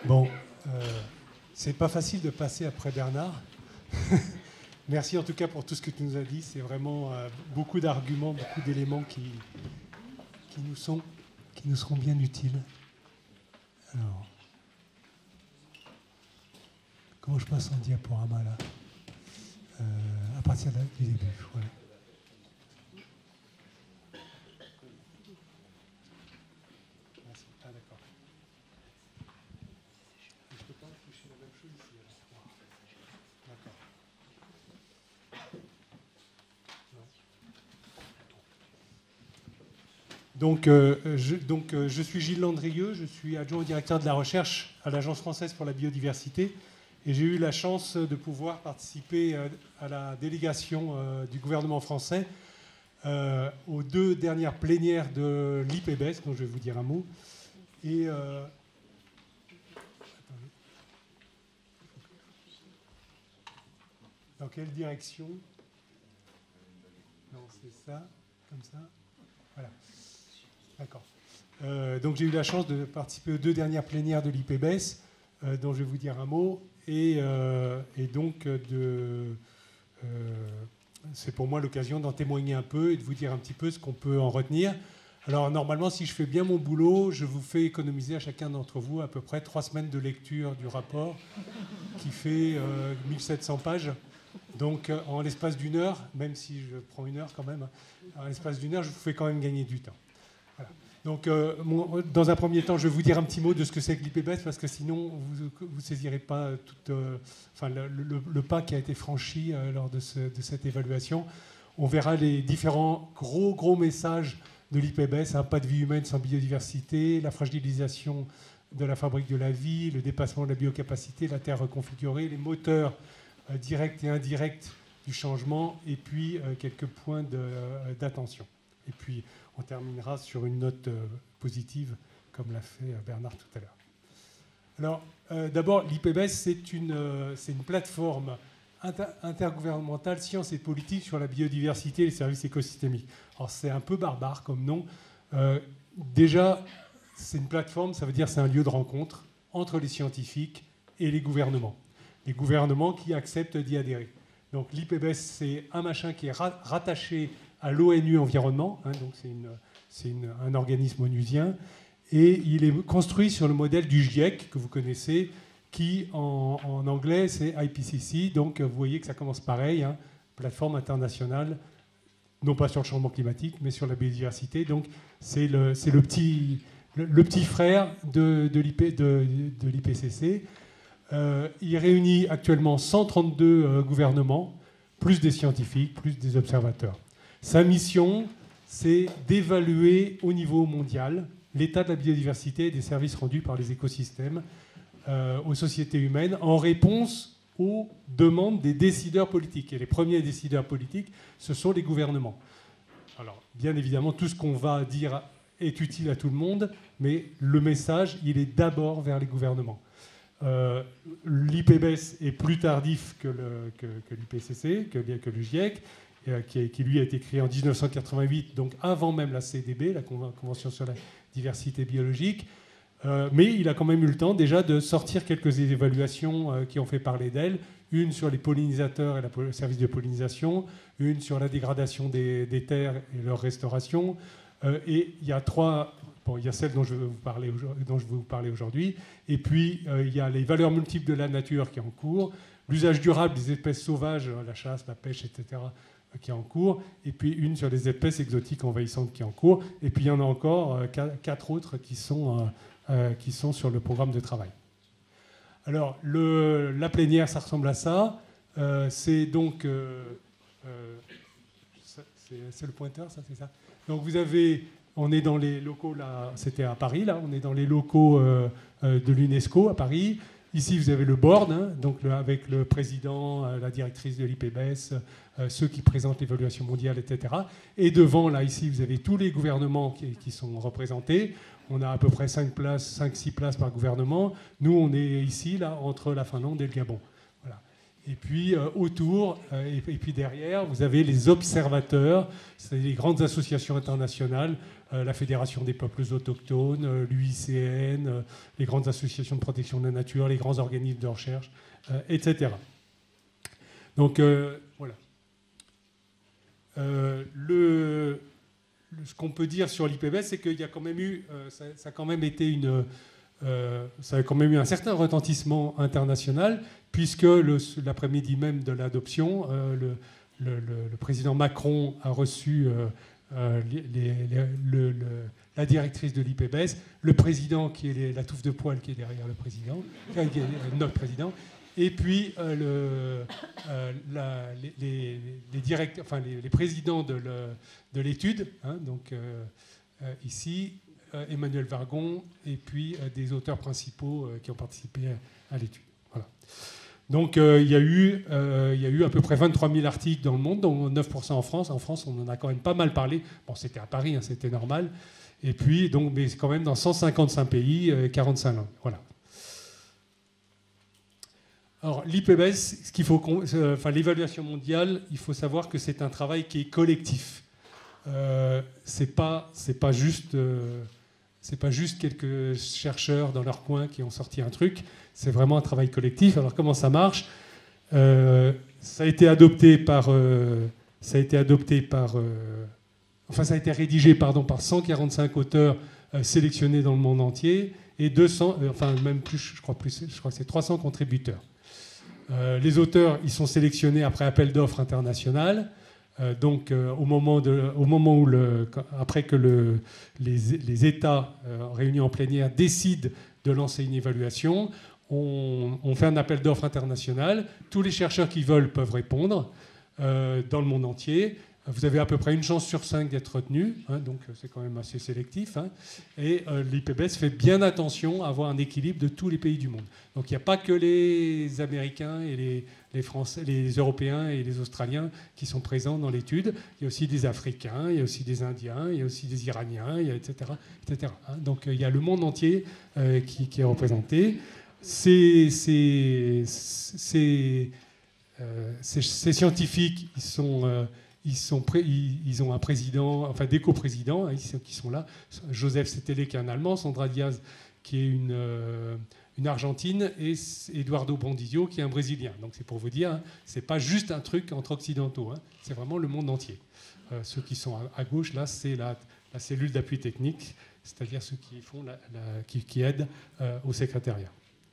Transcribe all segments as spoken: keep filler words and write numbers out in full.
Bon, euh, c'est pas facile de passer après Bernard. Merci en tout cas pour tout ce que tu nous as dit. C'est vraiment euh, beaucoup d'arguments, beaucoup d'éléments qui, qui, nous sont, qui nous seront bien utiles. Alors, comment je passe en diaporama là euh, à partir de, du début, voilà. Donc, euh, je, donc euh, je suis Gilles Landrieux, je suis adjoint au directeur de la recherche à l'Agence française pour la biodiversité et j'ai eu la chance de pouvoir participer euh, à la délégation euh, du gouvernement français euh, aux deux dernières plénières de l'I P B E S, dont je vais vous dire un mot. Et, euh, dans quelle direction? Non, c'est ça, comme ça. Voilà. D'accord. Euh, donc j'ai eu la chance de participer aux deux dernières plénières de l'I P B E S, euh, dont je vais vous dire un mot, et, euh, et donc de, euh, c'est pour moi l'occasion d'en témoigner un peu et de vous dire un petit peu ce qu'on peut en retenir. Alors normalement, si je fais bien mon boulot, je vous fais économiser à chacun d'entre vous à peu près trois semaines de lecture du rapport, qui fait euh, mille sept cents pages. Donc en l'espace d'une heure, même si je prends une heure quand même, en l'espace d'une heure, je vous fais quand même gagner du temps. Voilà. Donc, euh, mon, dans un premier temps, je vais vous dire un petit mot de ce que c'est que l'I P B E S, parce que sinon, vous ne saisirez pas tout, euh, enfin, le, le, le pas qui a été franchi euh, lors de, ce, de cette évaluation. On verra les différents gros, gros messages de l'I P B E S, hein, pas de vie humaine sans biodiversité, la fragilisation de la fabrique de la vie, le dépassement de la biocapacité, la terre reconfigurée, les moteurs euh, directs et indirects du changement, et puis euh, quelques points de, euh, d'attention. Et puis, on terminera sur une note euh, positive, comme l'a fait euh, Bernard tout à l'heure. Alors, euh, d'abord, l'I P B E S, c'est une, euh, c'est une plateforme inter intergouvernementale sciences et politique sur la biodiversité et les services écosystémiques. Alors, c'est un peu barbare comme nom. Euh, déjà, c'est une plateforme, ça veut dire c'est un lieu de rencontre entre les scientifiques et les gouvernements. Les gouvernements qui acceptent d'y adhérer. Donc, l'I P B E S, c'est un machin qui est ra rattaché à l'ONU Environnement, hein, donc c'est une, c'est une, un organisme onusien, et il est construit sur le modèle du GIEC, que vous connaissez, qui en, en anglais c'est I P C C, donc vous voyez que ça commence pareil, hein, plateforme internationale, non pas sur le changement climatique, mais sur la biodiversité, donc c'est le, c'est le, petit, le, le petit frère de, de l'I P C C. Euh, il réunit actuellement cent trente-deux euh, gouvernements, plus des scientifiques, plus des observateurs. Sa mission, c'est d'évaluer au niveau mondial l'état de la biodiversité et des services rendus par les écosystèmes euh, aux sociétés humaines en réponse aux demandes des décideurs politiques. Et les premiers décideurs politiques, ce sont les gouvernements. Alors, bien évidemment, tout ce qu'on va dire est utile à tout le monde, mais le message, il est d'abord vers les gouvernements. Euh, L'I P B E S est plus tardif que, le, que, que l'I P C C, que, bien que le GIEC, Qui, qui lui a été créé en mille neuf cent quatre-vingt-huit, donc avant même la C D B, la Convention sur la diversité biologique. Euh, mais il a quand même eu le temps déjà de sortir quelques évaluations euh, qui ont fait parler d'elle. Une sur les pollinisateurs et le service de pollinisation, une sur la dégradation des, des terres et leur restauration. Euh, et il y a trois... Bon, il y a celle dont je veux vous parler, dont je veux vous parler aujourd'hui. Et puis, euh, il y a les valeurs multiples de la nature qui est en cours, l'usage durable des espèces sauvages, la chasse, la pêche, et cetera, qui est en cours, et puis une sur les espèces exotiques envahissantes qui est en cours, et puis il y en a encore euh, quatre autres qui sont, euh, euh, qui sont sur le programme de travail. Alors, le, la plénière, ça ressemble à ça. Euh, c'est donc... Euh, euh, c'est le pointeur, ça, c'est ça. Donc vous avez... On est dans les locaux, là, c'était à Paris, là, on est dans les locaux euh, euh, de l'UNESCO à Paris. Ici, vous avez le board, hein, donc le, avec le président, euh, la directrice de l'I P B E S, euh, ceux qui présentent l'évaluation mondiale, et cetera. Et devant, là, ici, vous avez tous les gouvernements qui, qui sont représentés. On a à peu près cinq six places par gouvernement. Nous, on est ici, là, entre la Finlande et le Gabon. Voilà. Et puis euh, autour, euh, et, et puis derrière, vous avez les observateurs, c'est les grandes associations internationales, euh, la Fédération des peuples autochtones, euh, l'U I C N, euh, les grandes associations de protection de la nature, les grands organismes de recherche, euh, et cetera. Donc euh, voilà. Euh, le, le, ce qu'on peut dire sur l'I P B E S, c'est qu'il y a quand même eu, euh, ça, ça a quand même été une, euh, ça a quand même eu un certain retentissement international, puisque l'après-midi même de l'adoption, euh, le, le, le, le président Macron a reçu euh, euh, les, les, le, le, la directrice de l'I P B E S, le président qui est les, la touffe de poil qui est derrière le président, enfin, qui est notre président, et puis euh, le, euh, la, les, les, les, direct, enfin, les, les présidents de l'étude, hein, donc euh, euh, ici, euh, Emmanuel Vargon, et puis euh, des auteurs principaux euh, qui ont participé à, à l'étude. Voilà. Donc euh, il, y a eu, euh, il y a eu à peu près vingt-trois mille articles dans le monde, dont neuf pour cent en France. En France, on en a quand même pas mal parlé. Bon, c'était à Paris, hein, c'était normal. Et puis, donc, mais quand même dans cent cinquante-cinq pays, euh, quarante-cinq langues. Voilà. Alors, l'I P B E S, ce qu'il faut, euh, enfin, l'évaluation mondiale, il faut savoir que c'est un travail qui est collectif. Euh, c'est pas, c'est pas juste, euh, c'est pas juste quelques chercheurs dans leur coin qui ont sorti un truc. C'est vraiment un travail collectif. Alors, comment ça marche? euh, Ça a été adopté par, euh, ça a été adopté par, euh, enfin, ça a été rédigé, pardon, par cent quarante-cinq auteurs euh, sélectionnés dans le monde entier et deux cents, euh, enfin même plus, je crois plus, je crois que c'est trois cents contributeurs. Euh, les auteurs, ils sont sélectionnés après appel d'offres international. Euh, donc, euh, au, moment de, au moment où, le, après que le, les, les États euh, réunis en plénière décident de lancer une évaluation, on, on fait un appel d'offres international. Tous les chercheurs qui veulent peuvent répondre euh, dans le monde entier. Vous avez à peu près une chance sur cinq d'être retenu, hein, donc c'est quand même assez sélectif. Hein, et euh, l'I P B E S fait bien attention à avoir un équilibre de tous les pays du monde. Donc il n'y a pas que les Américains et les, les Français, les Européens et les Australiens qui sont présents dans l'étude. Il y a aussi des Africains, il y a aussi des Indiens, il y a aussi des Iraniens, il y a et cetera, et cetera hein. Donc euh, il y a le monde entier euh, qui, qui est représenté. Ces, ces, ces, euh, ces, ces scientifiques, ils sont... Euh, Ils, sont pré ils ont un président, enfin des coprésidents hein, qui sont là. Joseph Setele qui est un Allemand, Sandra Diaz qui est une, euh, une Argentine et Eduardo Brandizio qui est un Brésilien. Donc c'est pour vous dire, hein, c'est pas juste un truc entre occidentaux, hein, c'est vraiment le monde entier. Euh, ceux qui sont à, à gauche, là, c'est la, la cellule d'appui technique, c'est-à-dire ceux qui, font la, la, qui, qui aident euh, au secrétariat.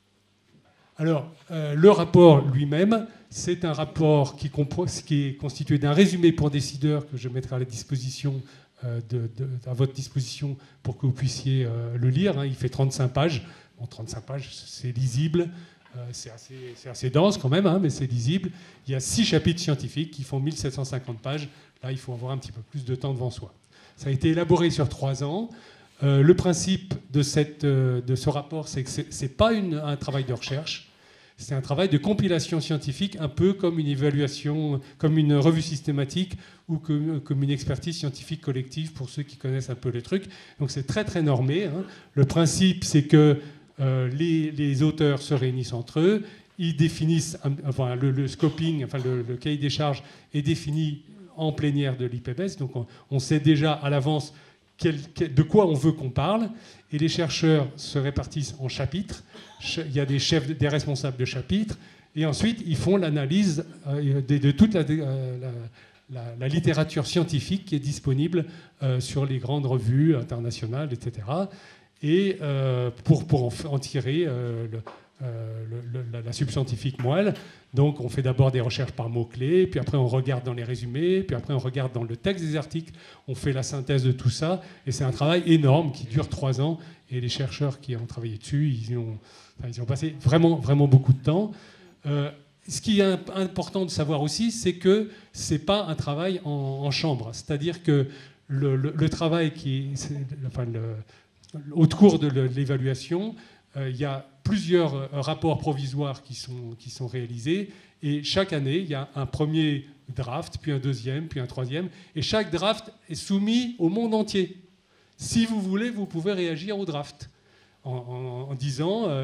Alors, euh, le rapport lui-même, c'est un rapport qui, qui est constitué d'un résumé pour décideurs que je mettrai à la disposition, euh, de, de, à votre disposition pour que vous puissiez euh, le lire. Hein. Il fait trente-cinq pages. Bon, trente-cinq pages, c'est lisible. Euh, c'est assez, c'est assez dense quand même, hein, mais c'est lisible. Il y a six chapitres scientifiques qui font mille sept cent cinquante pages. Là, il faut avoir un petit peu plus de temps devant soi. Ça a été élaboré sur trois ans. Euh, le principe de, cette, euh, de ce rapport, c'est que ce n'est pas une, un travail de recherche. C'est un travail de compilation scientifique, un peu comme une évaluation, comme une revue systématique ou comme, comme une expertise scientifique collective pour ceux qui connaissent un peu le truc. Donc c'est très très normé. Hein. Le principe, c'est que euh, les, les auteurs se réunissent entre eux, ils définissent, enfin le, le scoping, enfin le, le cahier des charges est défini en plénière de l'I P B E S. Donc on, on sait déjà à l'avance quel, quel, de quoi on veut qu'on parle, et les chercheurs se répartissent en chapitres. Il y a des chefs, des responsables de chapitres, et ensuite ils font l'analyse euh, de, de toute la, euh, la, la, la littérature scientifique qui est disponible euh, sur les grandes revues internationales, et cetera. Et euh, pour, pour en, en tirer euh, le, euh, le, le, la, la subscientifique moelle. Donc on fait d'abord des recherches par mots-clés, puis après on regarde dans les résumés, puis après on regarde dans le texte des articles, on fait la synthèse de tout ça, et c'est un travail énorme qui dure trois ans, et les chercheurs qui ont travaillé dessus, ils ont, enfin, ils ont passé vraiment, vraiment beaucoup de temps. Euh, ce qui est important de savoir aussi, c'est que ce n'est pas un travail en, en chambre, c'est-à-dire que le, le, le travail qui est, enfin, le, au cours de l'évaluation, il euh, y a plusieurs euh, rapports provisoires qui sont, qui sont réalisés, et chaque année, il y a un premier draft, puis un deuxième, puis un troisième, et chaque draft est soumis au monde entier. Si vous voulez, vous pouvez réagir au draft en, en, en disant euh,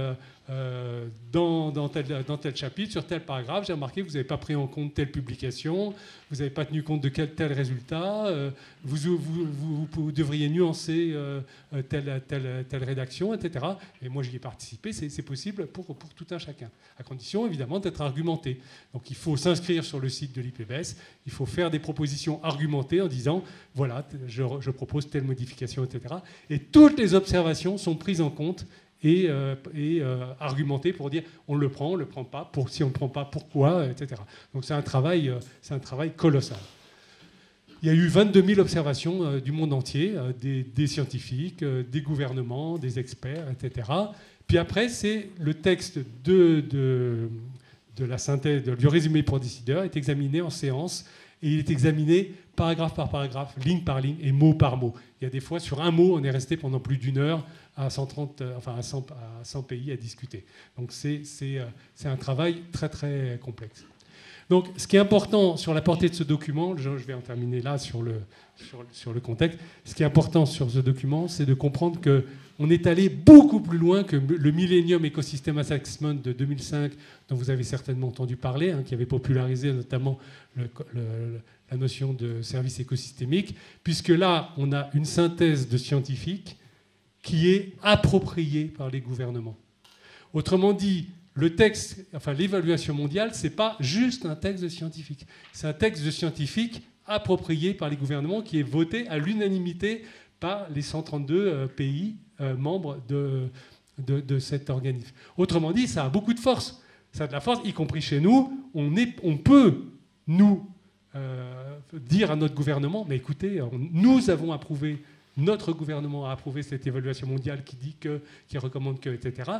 euh, dans, dans, tel, dans tel chapitre, sur tel paragraphe, j'ai remarqué que vous n'avez pas pris en compte telle publication, vous n'avez pas tenu compte de quel, tel résultat, euh, vous, vous, vous, vous devriez nuancer euh, telle, telle, telle rédaction, et cetera. Et moi, j'y ai participé, c'est possible pour, pour tout un chacun, à condition évidemment d'être argumenté. Donc il faut s'inscrire sur le site de l'I P B E S, il faut faire des propositions argumentées en disant, voilà, je, je propose telle modification, et cetera. Et toutes les observations sont prises en compte et, euh, et euh, argumenté pour dire on le prend, on ne le prend pas, pour, si on ne le prend pas, pourquoi, et cetera. Donc c'est un travail, euh, c'est un travail colossal. Il y a eu vingt-deux mille observations euh, du monde entier, euh, des, des scientifiques, euh, des gouvernements, des experts, et cetera. Puis après, c'est le texte de, de, de la synthèse, de, du résumé pour décideurs est examiné en séance et il est examiné paragraphe par paragraphe, ligne par ligne et mot par mot. Il y a des fois, sur un mot, on est resté pendant plus d'une heure à cent trente, enfin à cent, à cent pays à discuter. Donc c'est un travail très très complexe. Donc ce qui est important sur la portée de ce document, je vais en terminer là sur le, sur, sur le contexte, ce qui est important sur ce document, c'est de comprendre qu'on est allé beaucoup plus loin que le Millennium Ecosystem Assessment de deux mille cinq, dont vous avez certainement entendu parler, hein, qui avait popularisé notamment le, le, la notion de service écosystémique, puisque là, on a une synthèse de scientifiques qui est appropriée par les gouvernements. Autrement dit, le texte, enfin l'évaluation mondiale, ce n'est pas juste un texte de scientifique. C'est un texte de scientifique approprié par les gouvernements qui est voté à l'unanimité par les cent trente-deux pays euh, membres de, de, de cet organisme. Autrement dit, ça a beaucoup de force. Ça a de la force, y compris chez nous. On, est, on peut, nous, euh, dire à notre gouvernement, mais écoutez, on, nous avons approuvé, notre gouvernement a approuvé cette évaluation mondiale qui dit que, qui recommande que, et cetera.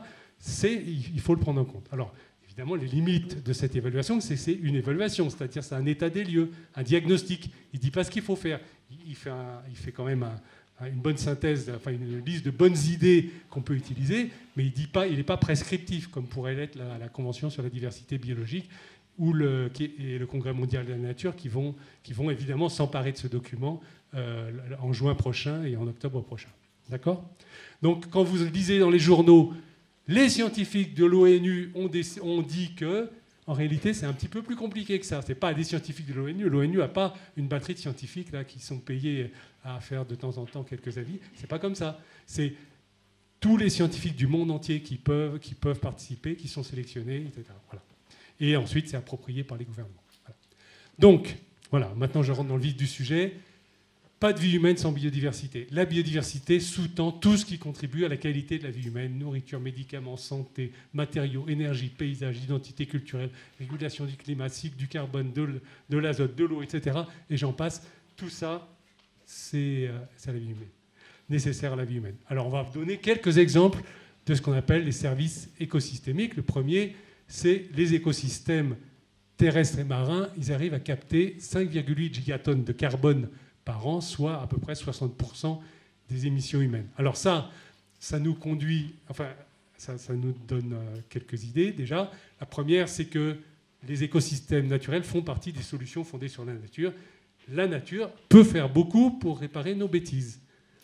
Il faut le prendre en compte. Alors, évidemment, les limites de cette évaluation, c'est que c'est une évaluation, c'est-à-dire c'est un état des lieux, un diagnostic. Il ne dit pas ce qu'il faut faire. Il fait, un, il fait quand même un, une bonne synthèse, enfin une liste de bonnes idées qu'on peut utiliser, mais il dit pas, il n'est pas prescriptif, comme pourrait l'être la, la Convention sur la diversité biologique ou le, et le Congrès mondial de la nature qui vont, qui vont évidemment s'emparer de ce document euh, en juin prochain et en octobre prochain. D'accord ? Donc, quand vous lisez dans les journaux, les scientifiques de l'ONU ont, ont dit que, en réalité, c'est un petit peu plus compliqué que ça. Ce n'est pas des scientifiques de l'ONU. L'ONU n'a pas une batterie de scientifiques là, qui sont payés à faire de temps en temps quelques avis. Ce n'est pas comme ça. C'est tous les scientifiques du monde entier qui peuvent, qui peuvent participer, qui sont sélectionnés, et cetera. Voilà. Et ensuite, c'est approprié par les gouvernements. Voilà. Donc, voilà, maintenant je rentre dans le vif du sujet. Pas de vie humaine sans biodiversité. La biodiversité sous-tend tout ce qui contribue à la qualité de la vie humaine, nourriture, médicaments, santé, matériaux, énergie, paysage, identité culturelle, régulation du climat, cycle du carbone, de l'azote, de l'eau, et cetera. Et j'en passe. Tout ça, c'est la vie humaine, nécessaire à la vie humaine. Alors on va donner quelques exemples de ce qu'on appelle les services écosystémiques. Le premier, c'est les écosystèmes terrestres et marins. Ils arrivent à capter cinq virgule huit gigatonnes de carbone par an, soit à peu près soixante pour cent des émissions humaines. Alors ça, ça nous conduit, enfin, ça, ça nous donne euh, quelques idées déjà. La première, c'est que les écosystèmes naturels font partie des solutions fondées sur la nature. La nature peut faire beaucoup pour réparer nos bêtises.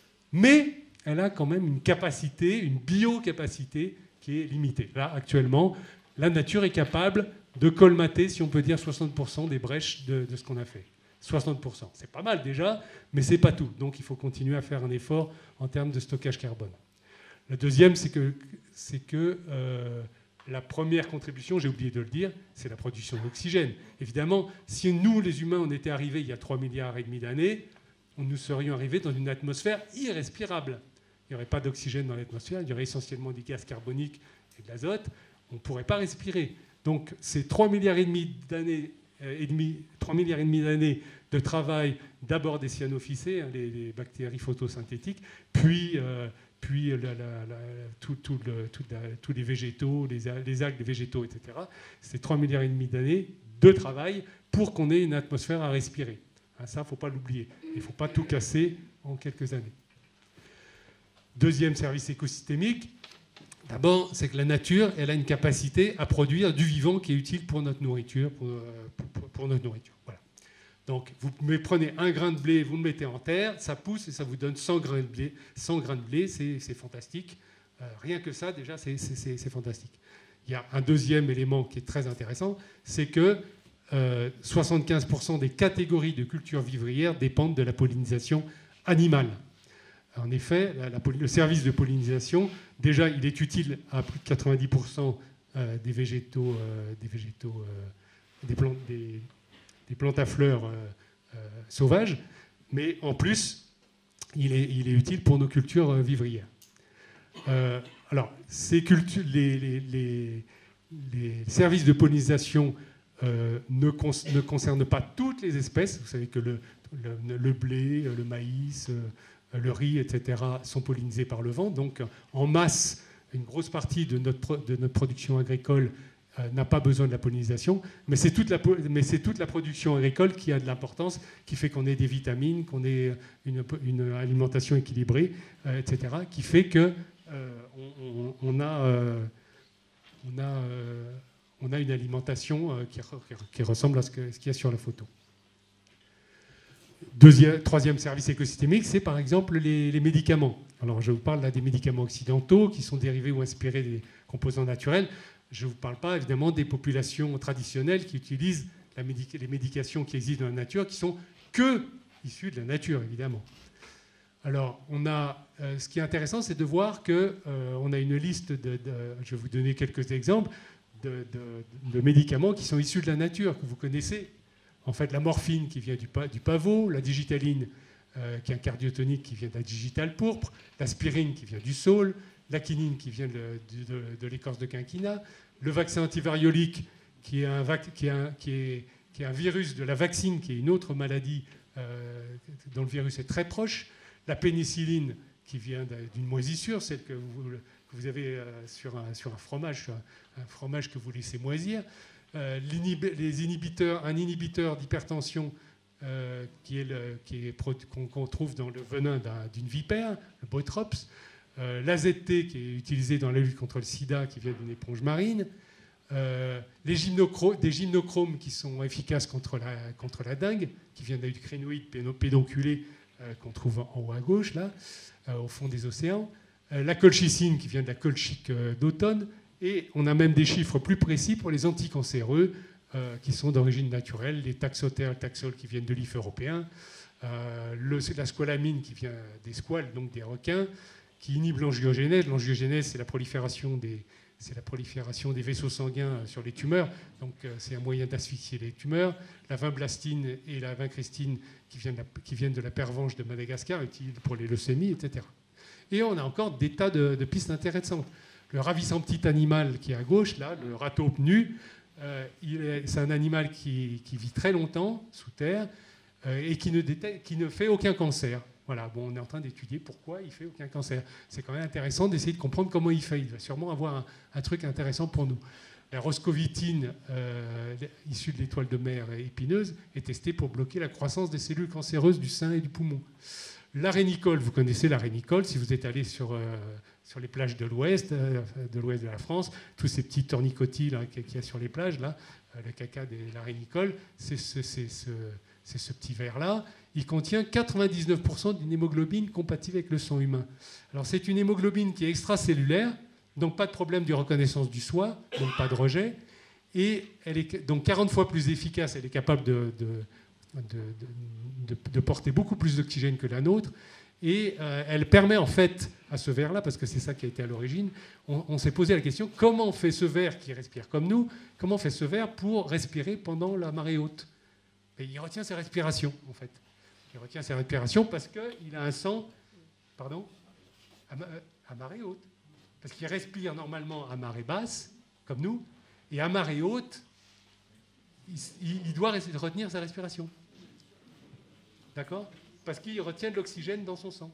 Mais elle a quand même une capacité, une biocapacité qui est limitée. Là, actuellement, la nature est capable de colmater, si on peut dire, soixante pour cent des brèches de, de ce qu'on a fait. soixante pour cent. C'est pas mal déjà, mais c'est pas tout. Donc il faut continuer à faire un effort en termes de stockage carbone. Le deuxième, c'est que, c'est que euh, la première contribution, j'ai oublié de le dire, c'est la production d'oxygène. Évidemment, si nous, les humains, on était arrivés il y a trois milliards et demi d'années, nous serions arrivés dans une atmosphère irrespirable. Il n'y aurait pas d'oxygène dans l'atmosphère, il y aurait essentiellement des gaz carboniques et de l'azote. On ne pourrait pas respirer. Donc ces trois milliards et demi d'années et demi, trois milliards et demi d'années de travail, d'abord des cyanophycées, hein, les, les bactéries photosynthétiques, puis, euh, puis la, la, la, tout, tout le, tout la, tous les végétaux, les, les algues, les végétaux, et cetera. C'est trois milliards et demi d'années de travail pour qu'on ait une atmosphère à respirer. Hein, ça, il ne faut pas l'oublier. Il ne faut pas tout casser en quelques années. Deuxième service écosystémique, d'abord, c'est que la nature, elle a une capacité à produire du vivant qui est utile pour notre nourriture, pour, pour, pour notre nourriture. Voilà. Donc, vous prenez un grain de blé, vous le mettez en terre, ça pousse et ça vous donne cent grains de blé. cent grains de blé, c'est fantastique. Euh, rien que ça, déjà, c'est, c'est, c'est, c'est fantastique. Il y a un deuxième élément qui est très intéressant, c'est que euh, soixante-quinze pour cent des catégories de cultures vivrières dépendent de la pollinisation animale. En effet, la, la, le service de pollinisation, déjà, il est utile à plus de quatre-vingt-dix pour cent euh, des végétaux, euh, des, végétaux euh, des, plantes, des, des plantes à fleurs euh, euh, sauvages, mais en plus, il est, il est utile pour nos cultures euh, vivrières. Euh, alors, ces cultures, les, les, les, les services de pollinisation euh, ne, con, ne concernent pas toutes les espèces. Vous savez que le, le, le blé, le maïs, euh, le riz, et cetera sont pollinisés par le vent. Donc, en masse, une grosse partie de notre, de notre production agricole euh, n'a pas besoin de la pollinisation. Mais c'est toute la, mais c'est toute la production agricole qui a de l'importance, qui fait qu'on ait des vitamines, qu'on ait une, une alimentation équilibrée, euh, et cetera, qui fait que Euh, on, on, a, euh, on, a, euh, on a une alimentation euh, qui, qui ressemble à ce, que, ce qu'il y a sur la photo. Deuxième, troisième service écosystémique, c'est par exemple les, les médicaments. Alors je vous parle là des médicaments occidentaux qui sont dérivés ou inspirés des composants naturels. Je ne vous parle pas évidemment des populations traditionnelles qui utilisent la médic- les médications qui existent dans la nature, qui sont que issues de la nature évidemment. Alors, on a, euh, ce qui est intéressant, c'est de voir qu'on euh, a une liste, de, de, je vais vous donner quelques exemples, de, de, de médicaments qui sont issus de la nature, que vous connaissez. En fait, la morphine qui vient du, du pavot, la digitaline euh, qui est un cardiotonique qui vient de la digitale pourpre, l'aspirine qui vient du saule, la quinine qui vient de, de, de l'écorce de quinquina, le vaccin antivariolique qui est, un, qui, est un, qui, est, qui est un virus de la vaccine, qui est une autre maladie euh, dont le virus est très proche, la pénicilline qui vient d'une moisissure, celle que vous, que vous avez sur un, sur un fromage, sur un, un fromage que vous laissez moisir. Euh, les inhibiteurs, un inhibiteur d'hypertension euh, qui est le, qui est, qu'on, qu'on trouve dans le venin d'un, d'une vipère, le Botrops. Euh, l'A Z T qui est utilisé dans la lutte contre le sida, qui vient d'une éponge marine. Euh, les gymnochromes, des gymnochromes qui sont efficaces contre la, contre la dengue, qui viennent du crénoïde pédonculé, qu'on trouve en haut à gauche, là, euh, au fond des océans. Euh, la colchicine, qui vient de la colchique euh, d'automne. Et on a même des chiffres plus précis pour les anticancéreux, euh, qui sont d'origine naturelle, les taxotères, le taxol, qui viennent de l'I F européen, euh, le, la squalamine, qui vient des squales, donc des requins, qui inhibe l'angiogénèse. L'angiogénèse, c'est la prolifération des, c'est la prolifération des vaisseaux sanguins sur les tumeurs. Donc, euh, c'est un moyen d'asphyxier les tumeurs. La vinblastine et la vincristine, qui viennent, de la, qui viennent de la pervenche de Madagascar, utilisées pour les leucémies, et cetera. Et on a encore des tas de, de pistes intéressantes. Le ravissant petit animal qui est à gauche, là, le râteau nu, euh, il est, c'est un animal qui, qui vit très longtemps sous terre euh, et qui ne, détecte, qui ne fait aucun cancer. Voilà, bon, on est en train d'étudier pourquoi il ne fait aucun cancer. C'est quand même intéressant d'essayer de comprendre comment il fait. Il va sûrement avoir un, un truc intéressant pour nous. La roscovitine, euh, issue de l'étoile de mer épineuse, est testée pour bloquer la croissance des cellules cancéreuses du sein et du poumon. L'arénicole, vous connaissez l'arénicole, si vous êtes allé sur, euh, sur les plages de l'ouest, euh, de l'ouest de la France, tous ces petits tornicotis là, qu'il y a sur les plages, là, euh, le caca de l'arénicole, c'est ce, c'est ce, c'est ce petit verre-là. Il contient quatre-vingt-dix-neuf pour cent d'une hémoglobine compatible avec le sang humain. Alors c'est une hémoglobine qui est extracellulaire, donc pas de problème de reconnaissance du soi, donc pas de rejet, et elle est donc quarante fois plus efficace, elle est capable de, de, de, de, de porter beaucoup plus d'oxygène que la nôtre, et euh, elle permet en fait à ce verre-là, parce que c'est ça qui a été à l'origine, on, on s'est posé la question, comment fait ce verre qui respire comme nous, comment fait ce verre pour respirer pendant la marée haute? Et il retient ses respirations, en fait. Il retient ses respirations parce qu'il a un sang, pardon, à, à marée haute. Parce qu'il respire normalement à marée basse, comme nous, et à marée haute, il, il doit retenir sa respiration. D'accord? Parce qu'il retient de l'oxygène dans son sang.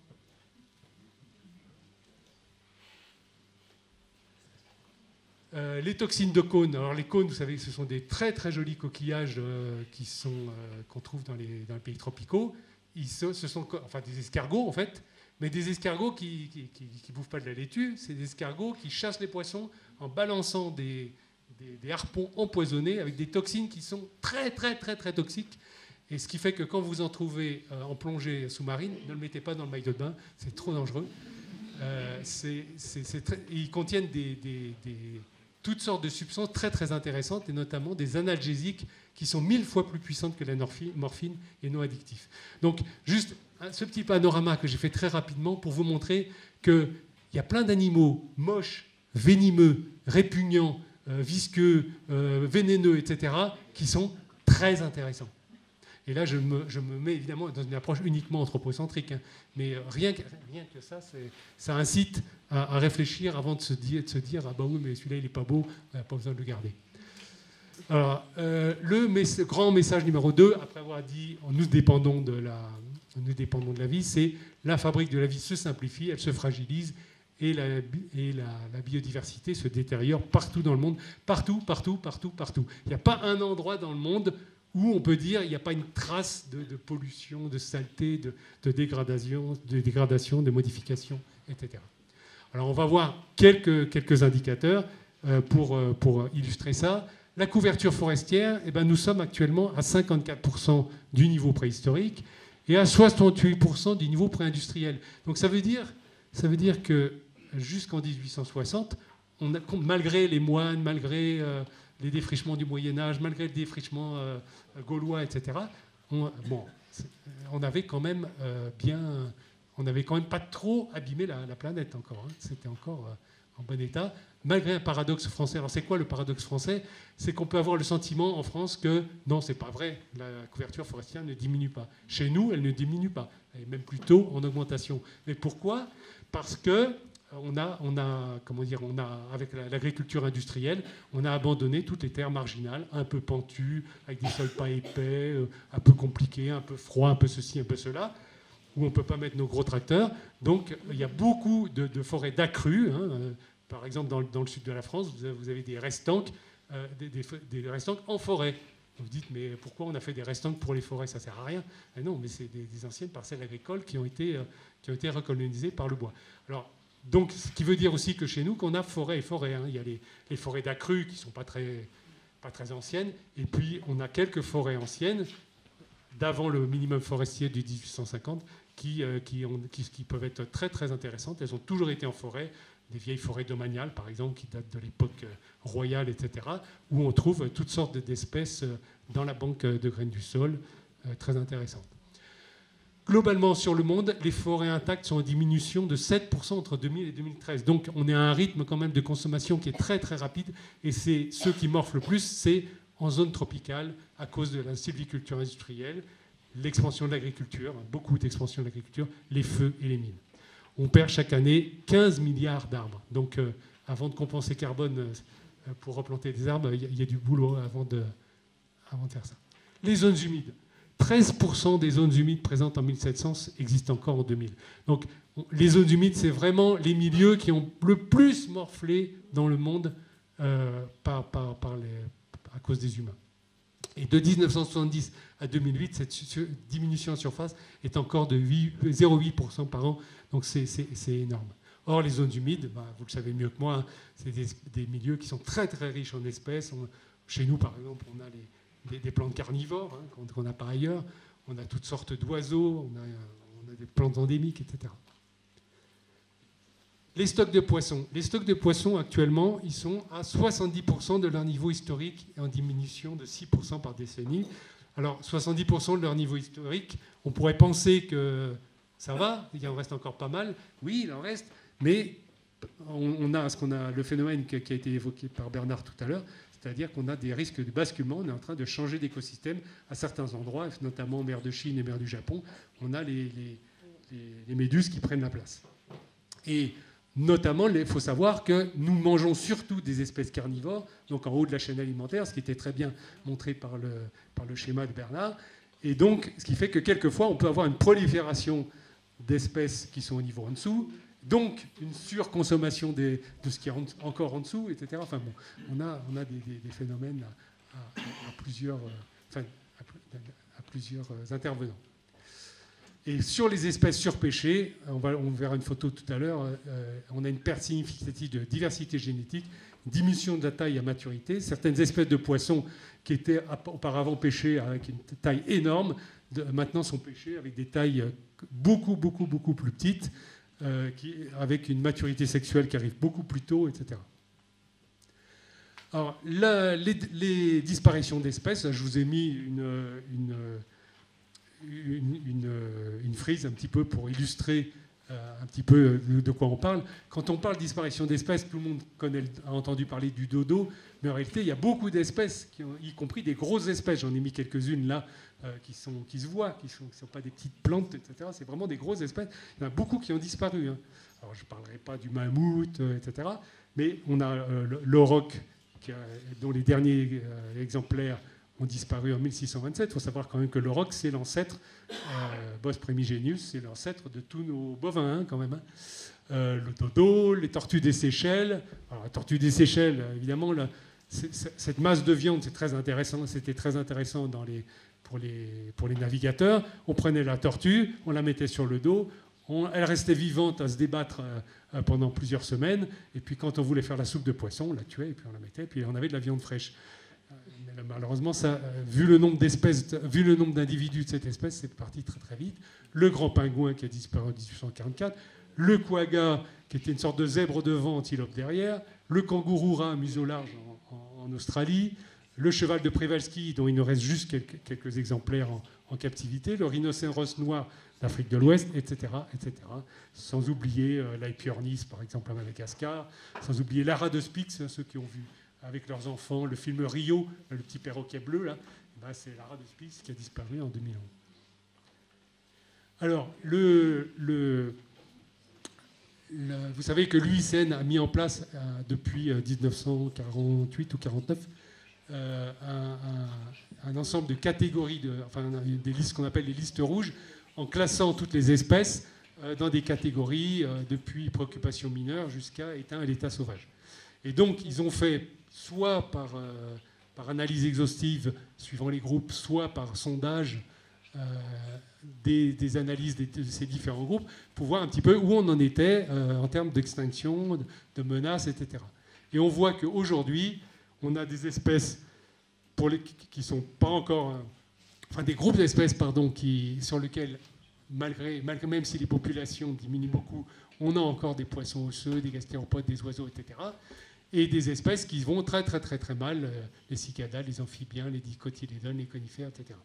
Euh, les toxines de cône. Alors les cônes, vous savez, ce sont des très très jolis coquillages euh, qui sont, euh, qu'on trouve dans les, dans les pays tropicaux. Ils se, ce sont enfin des escargots en fait, mais des escargots qui qui, qui, qui bouffent pas de la laitue. C'est des escargots qui chassent les poissons en balançant des, des, des harpons empoisonnés avec des toxines qui sont très très très très toxiques. Et ce qui fait que quand vous en trouvez euh, en plongée sous-marine, ne le mettez pas dans le maillot de bain, c'est trop dangereux. Euh, c'est, c'est, c'est très, ils contiennent des, des, des, toutes sortes de substances très très intéressantes, et notamment des analgésiques qui sont mille fois plus puissantes que la morphine et non addictifs. Donc, juste hein, ce petit panorama que j'ai fait très rapidement pour vous montrer qu'il y a plein d'animaux moches, venimeux, répugnants, euh, visqueux, euh, vénéneux, et cetera, qui sont très intéressants. Et là, je me, je me mets évidemment dans une approche uniquement anthropocentrique. Hein. Mais rien que, rien que ça, c'est, ça incite à, à réfléchir avant de se dire, de se dire ah bah oui, mais celui-là, il n'est pas beau, on n'a pas besoin de le garder. Alors, euh, le mess- grand message numéro deux, après avoir dit nous dépendons de la, nous dépendons de la vie, c'est la fabrique de la vie se simplifie, elle se fragilise et, la, et la, la biodiversité se détériore partout dans le monde. Partout, partout, partout, partout. Il n'y a pas un endroit dans le monde où on peut dire qu'il n'y a pas une trace de, de pollution, de saleté, de, de, dégradation, de dégradation, de modification, et cetera. Alors on va voir quelques, quelques indicateurs euh, pour, euh, pour illustrer ça. La couverture forestière, eh ben, nous sommes actuellement à cinquante-quatre pour cent du niveau préhistorique et à soixante-huit pour cent du niveau pré-industriel. Donc ça veut dire, ça veut dire que jusqu'en dix-huit cent soixante, on a, malgré les moines, malgré... Euh, les défrichements du Moyen-Âge, malgré le défrichement euh, gaulois, et cetera, on, bon, on avait quand même euh, bien, on n'avait quand même pas trop abîmé la, la planète encore. Hein. C'était encore euh, en bon état, malgré un paradoxe français. Alors c'est quoi le paradoxe français? C'est qu'on peut avoir le sentiment en France que non, c'est pas vrai, la couverture forestière ne diminue pas. Chez nous, elle ne diminue pas, elle est même plutôt en augmentation. Mais pourquoi? Parce que On a, on a, comment dire, on a, avec l'agriculture industrielle, on a abandonné toutes les terres marginales, un peu pentues, avec des sols pas épais, un peu compliqués, un peu froids, un peu ceci, un peu cela, où on ne peut pas mettre nos gros tracteurs. Donc il y a beaucoup de, de forêts d'accrues. Hein. Par exemple, dans, dans le sud de la France, vous avez, vous avez des restanques, euh, des, des, des restanques en forêt. Vous vous dites, mais pourquoi on a fait des restanques pour les forêts? Ça ne sert à rien. Et non, mais c'est des, des anciennes parcelles agricoles qui ont été, euh, qui ont été recolonisées par le bois. Alors, donc, ce qui veut dire aussi que chez nous, qu'on a forêt et forêt. Hein. Il y a les, les forêts d'accrues qui ne sont pas très, pas très anciennes. Et puis, on a quelques forêts anciennes, d'avant le minimum forestier de dix-huit cent cinquante, qui, euh, qui, ont, qui, qui peuvent être très, très intéressantes. Elles ont toujours été en forêt. Des vieilles forêts domaniales, par exemple, qui datent de l'époque royale, et cetera, où on trouve toutes sortes d'espèces dans la banque de graines du sol, euh, très intéressantes. Globalement, sur le monde, les forêts intactes sont en diminution de sept pour cent entre deux mille et deux mille treize. Donc, on est à un rythme quand même de consommation qui est très, très rapide. Et c'est ceux qui morflent le plus, c'est en zone tropicale, à cause de la sylviculture industrielle, l'expansion de l'agriculture, beaucoup d'expansion de l'agriculture, les feux et les mines. On perd chaque année quinze milliards d'arbres. Donc, euh, avant de compenser carbone euh, pour replanter des arbres, il y, y a du boulot avant de, avant de faire ça. Les zones humides. treize pour cent des zones humides présentes en mille sept cents existent encore en deux mille. Donc, les zones humides, c'est vraiment les milieux qui ont le plus morflé dans le monde euh, par, par, par les, à cause des humains. Et de mille neuf cent soixante-dix à deux mille huit, cette diminution en surface est encore de zéro virgule huit pour cent par an. Donc, c'est, c'est, c'est énorme. Or, les zones humides, bah, vous le savez mieux que moi, hein, c'est des, des milieux qui sont très, très riches en espèces. On, chez nous, par exemple, on a les Des, des plantes carnivores hein, qu'on n'a pas ailleurs. On a toutes sortes d'oiseaux, on a, on a des plantes endémiques, et cetera. Les stocks de poissons. Les stocks de poissons, actuellement, ils sont à soixante-dix pour cent de leur niveau historique et en diminution de six pour cent par décennie. Alors, soixante-dix pour cent de leur niveau historique, on pourrait penser que ça va, il en reste encore pas mal. Oui, il en reste, mais on, on a, ce qu'on a le phénomène qui a été évoqué par Bernard tout à l'heure, c'est-à-dire qu'on a des risques de basculement, on est en train de changer d'écosystème à certains endroits, notamment en mer de Chine et mer du Japon, on a les, les, les, les méduses qui prennent la place. Et notamment, il faut savoir que nous mangeons surtout des espèces carnivores, donc en haut de la chaîne alimentaire, ce qui était très bien montré par le, par le schéma de Bernard. Et donc, ce qui fait que quelquefois, on peut avoir une prolifération d'espèces qui sont au niveau en dessous, donc une surconsommation des, de ce qui est en, encore en dessous, et cetera. Enfin bon, on a, on a des, des, des phénomènes à, à, à plusieurs, euh, enfin, à, à plusieurs euh, intervenants. Et sur les espèces surpêchées, on, va, on verra une photo tout à l'heure, euh, on a une perte significative de diversité génétique, diminution de la taille à maturité. Certaines espèces de poissons qui étaient auparavant pêchées avec une taille énorme, de, maintenant sont pêchées avec des tailles beaucoup, beaucoup, beaucoup plus petites. euh, qui, avec une maturité sexuelle qui arrive beaucoup plus tôt, et cetera. Alors, la, les, les disparitions d'espèces, je vous ai mis une, une, une, une, une frise un petit peu pour illustrer euh, un petit peu de, de quoi on parle. Quand on parle de disparition d'espèces, tout le monde connaît, a entendu parler du dodo, mais en réalité, il y a beaucoup d'espèces, qui ont, y compris des grosses espèces. J'en ai mis quelques-unes là, euh, qui, sont, qui se voient, qui ne sont, sont pas des petites plantes, et cetera. C'est vraiment des grosses espèces. Il y en a beaucoup qui ont disparu. Hein. Alors, je ne parlerai pas du mammouth, euh, et cetera. Mais on a euh, l'auroch, dont les derniers euh, exemplaires ont disparu en mille six cent vingt-sept. Il faut savoir quand même que l'auroch, c'est l'ancêtre, euh, Bos primigenius, c'est l'ancêtre de tous nos bovins, hein, quand même. Hein. Euh, le dodo, les tortues des Seychelles. Alors, la tortue des Seychelles, évidemment, là, c'est, c'est, cette masse de viande, c'est très intéressant. C'était très intéressant dans les, pour, les, pour les navigateurs. On prenait la tortue, on la mettait sur le dos. On, elle restait vivante à se débattre euh, pendant plusieurs semaines. Et puis, quand on voulait faire la soupe de poisson, on la tuait et puis on la mettait. Et puis, on avait de la viande fraîche. Euh, mais malheureusement, ça, euh, vu le nombre d'espèces, vu le nombre d'individus de cette espèce, c'est parti très très vite. Le grand pingouin qui a disparu en dix-huit cent quarante-quatre, le quagga qui était une sorte de zèbre devant, antilope derrière, le kangourou rat museau large en, en, en Australie, le cheval de Przewalski dont il nous reste juste quelques, quelques exemplaires en, en captivité, le rhinocéros noir d'Afrique de l'Ouest, et cetera, et cetera. Sans oublier euh, l'Aepyornis, par exemple, à Madagascar, sans oublier l'ara de Spix, hein, ceux qui ont vu avec leurs enfants le film Rio, le petit perroquet bleu, là, ben, c'est l'ara de Spix qui a disparu en deux mille onze. Alors, le, le, le, vous savez que l'U I C N a mis en place, euh, depuis euh, dix-neuf cent quarante-huit ou quarante-neuf, euh, un, un, un ensemble de catégories, de, enfin, des listes qu'on appelle les listes rouges, en classant toutes les espèces euh, dans des catégories, euh, depuis préoccupation mineure jusqu'à éteint à l'état sauvage. Et donc, ils ont fait, soit par, euh, par analyse exhaustive, suivant les groupes, soit par sondage, euh, des, des analyses de, de ces différents groupes, pour voir un petit peu où on en était euh, en termes d'extinction, de, de menaces, et cetera. Et on voit qu'aujourd'hui, on a des espèces pour les, qui ne sont pas encore... Euh, enfin, des groupes d'espèces, pardon, qui, sur lesquels, malgré, malgré, même si les populations diminuent beaucoup, on a encore des poissons osseux, des gastéropodes, des oiseaux, et cetera. Et des espèces qui vont très, très, très, très mal, euh, les cicadales, les amphibiens, les dicotylédones, les conifères, et cetera.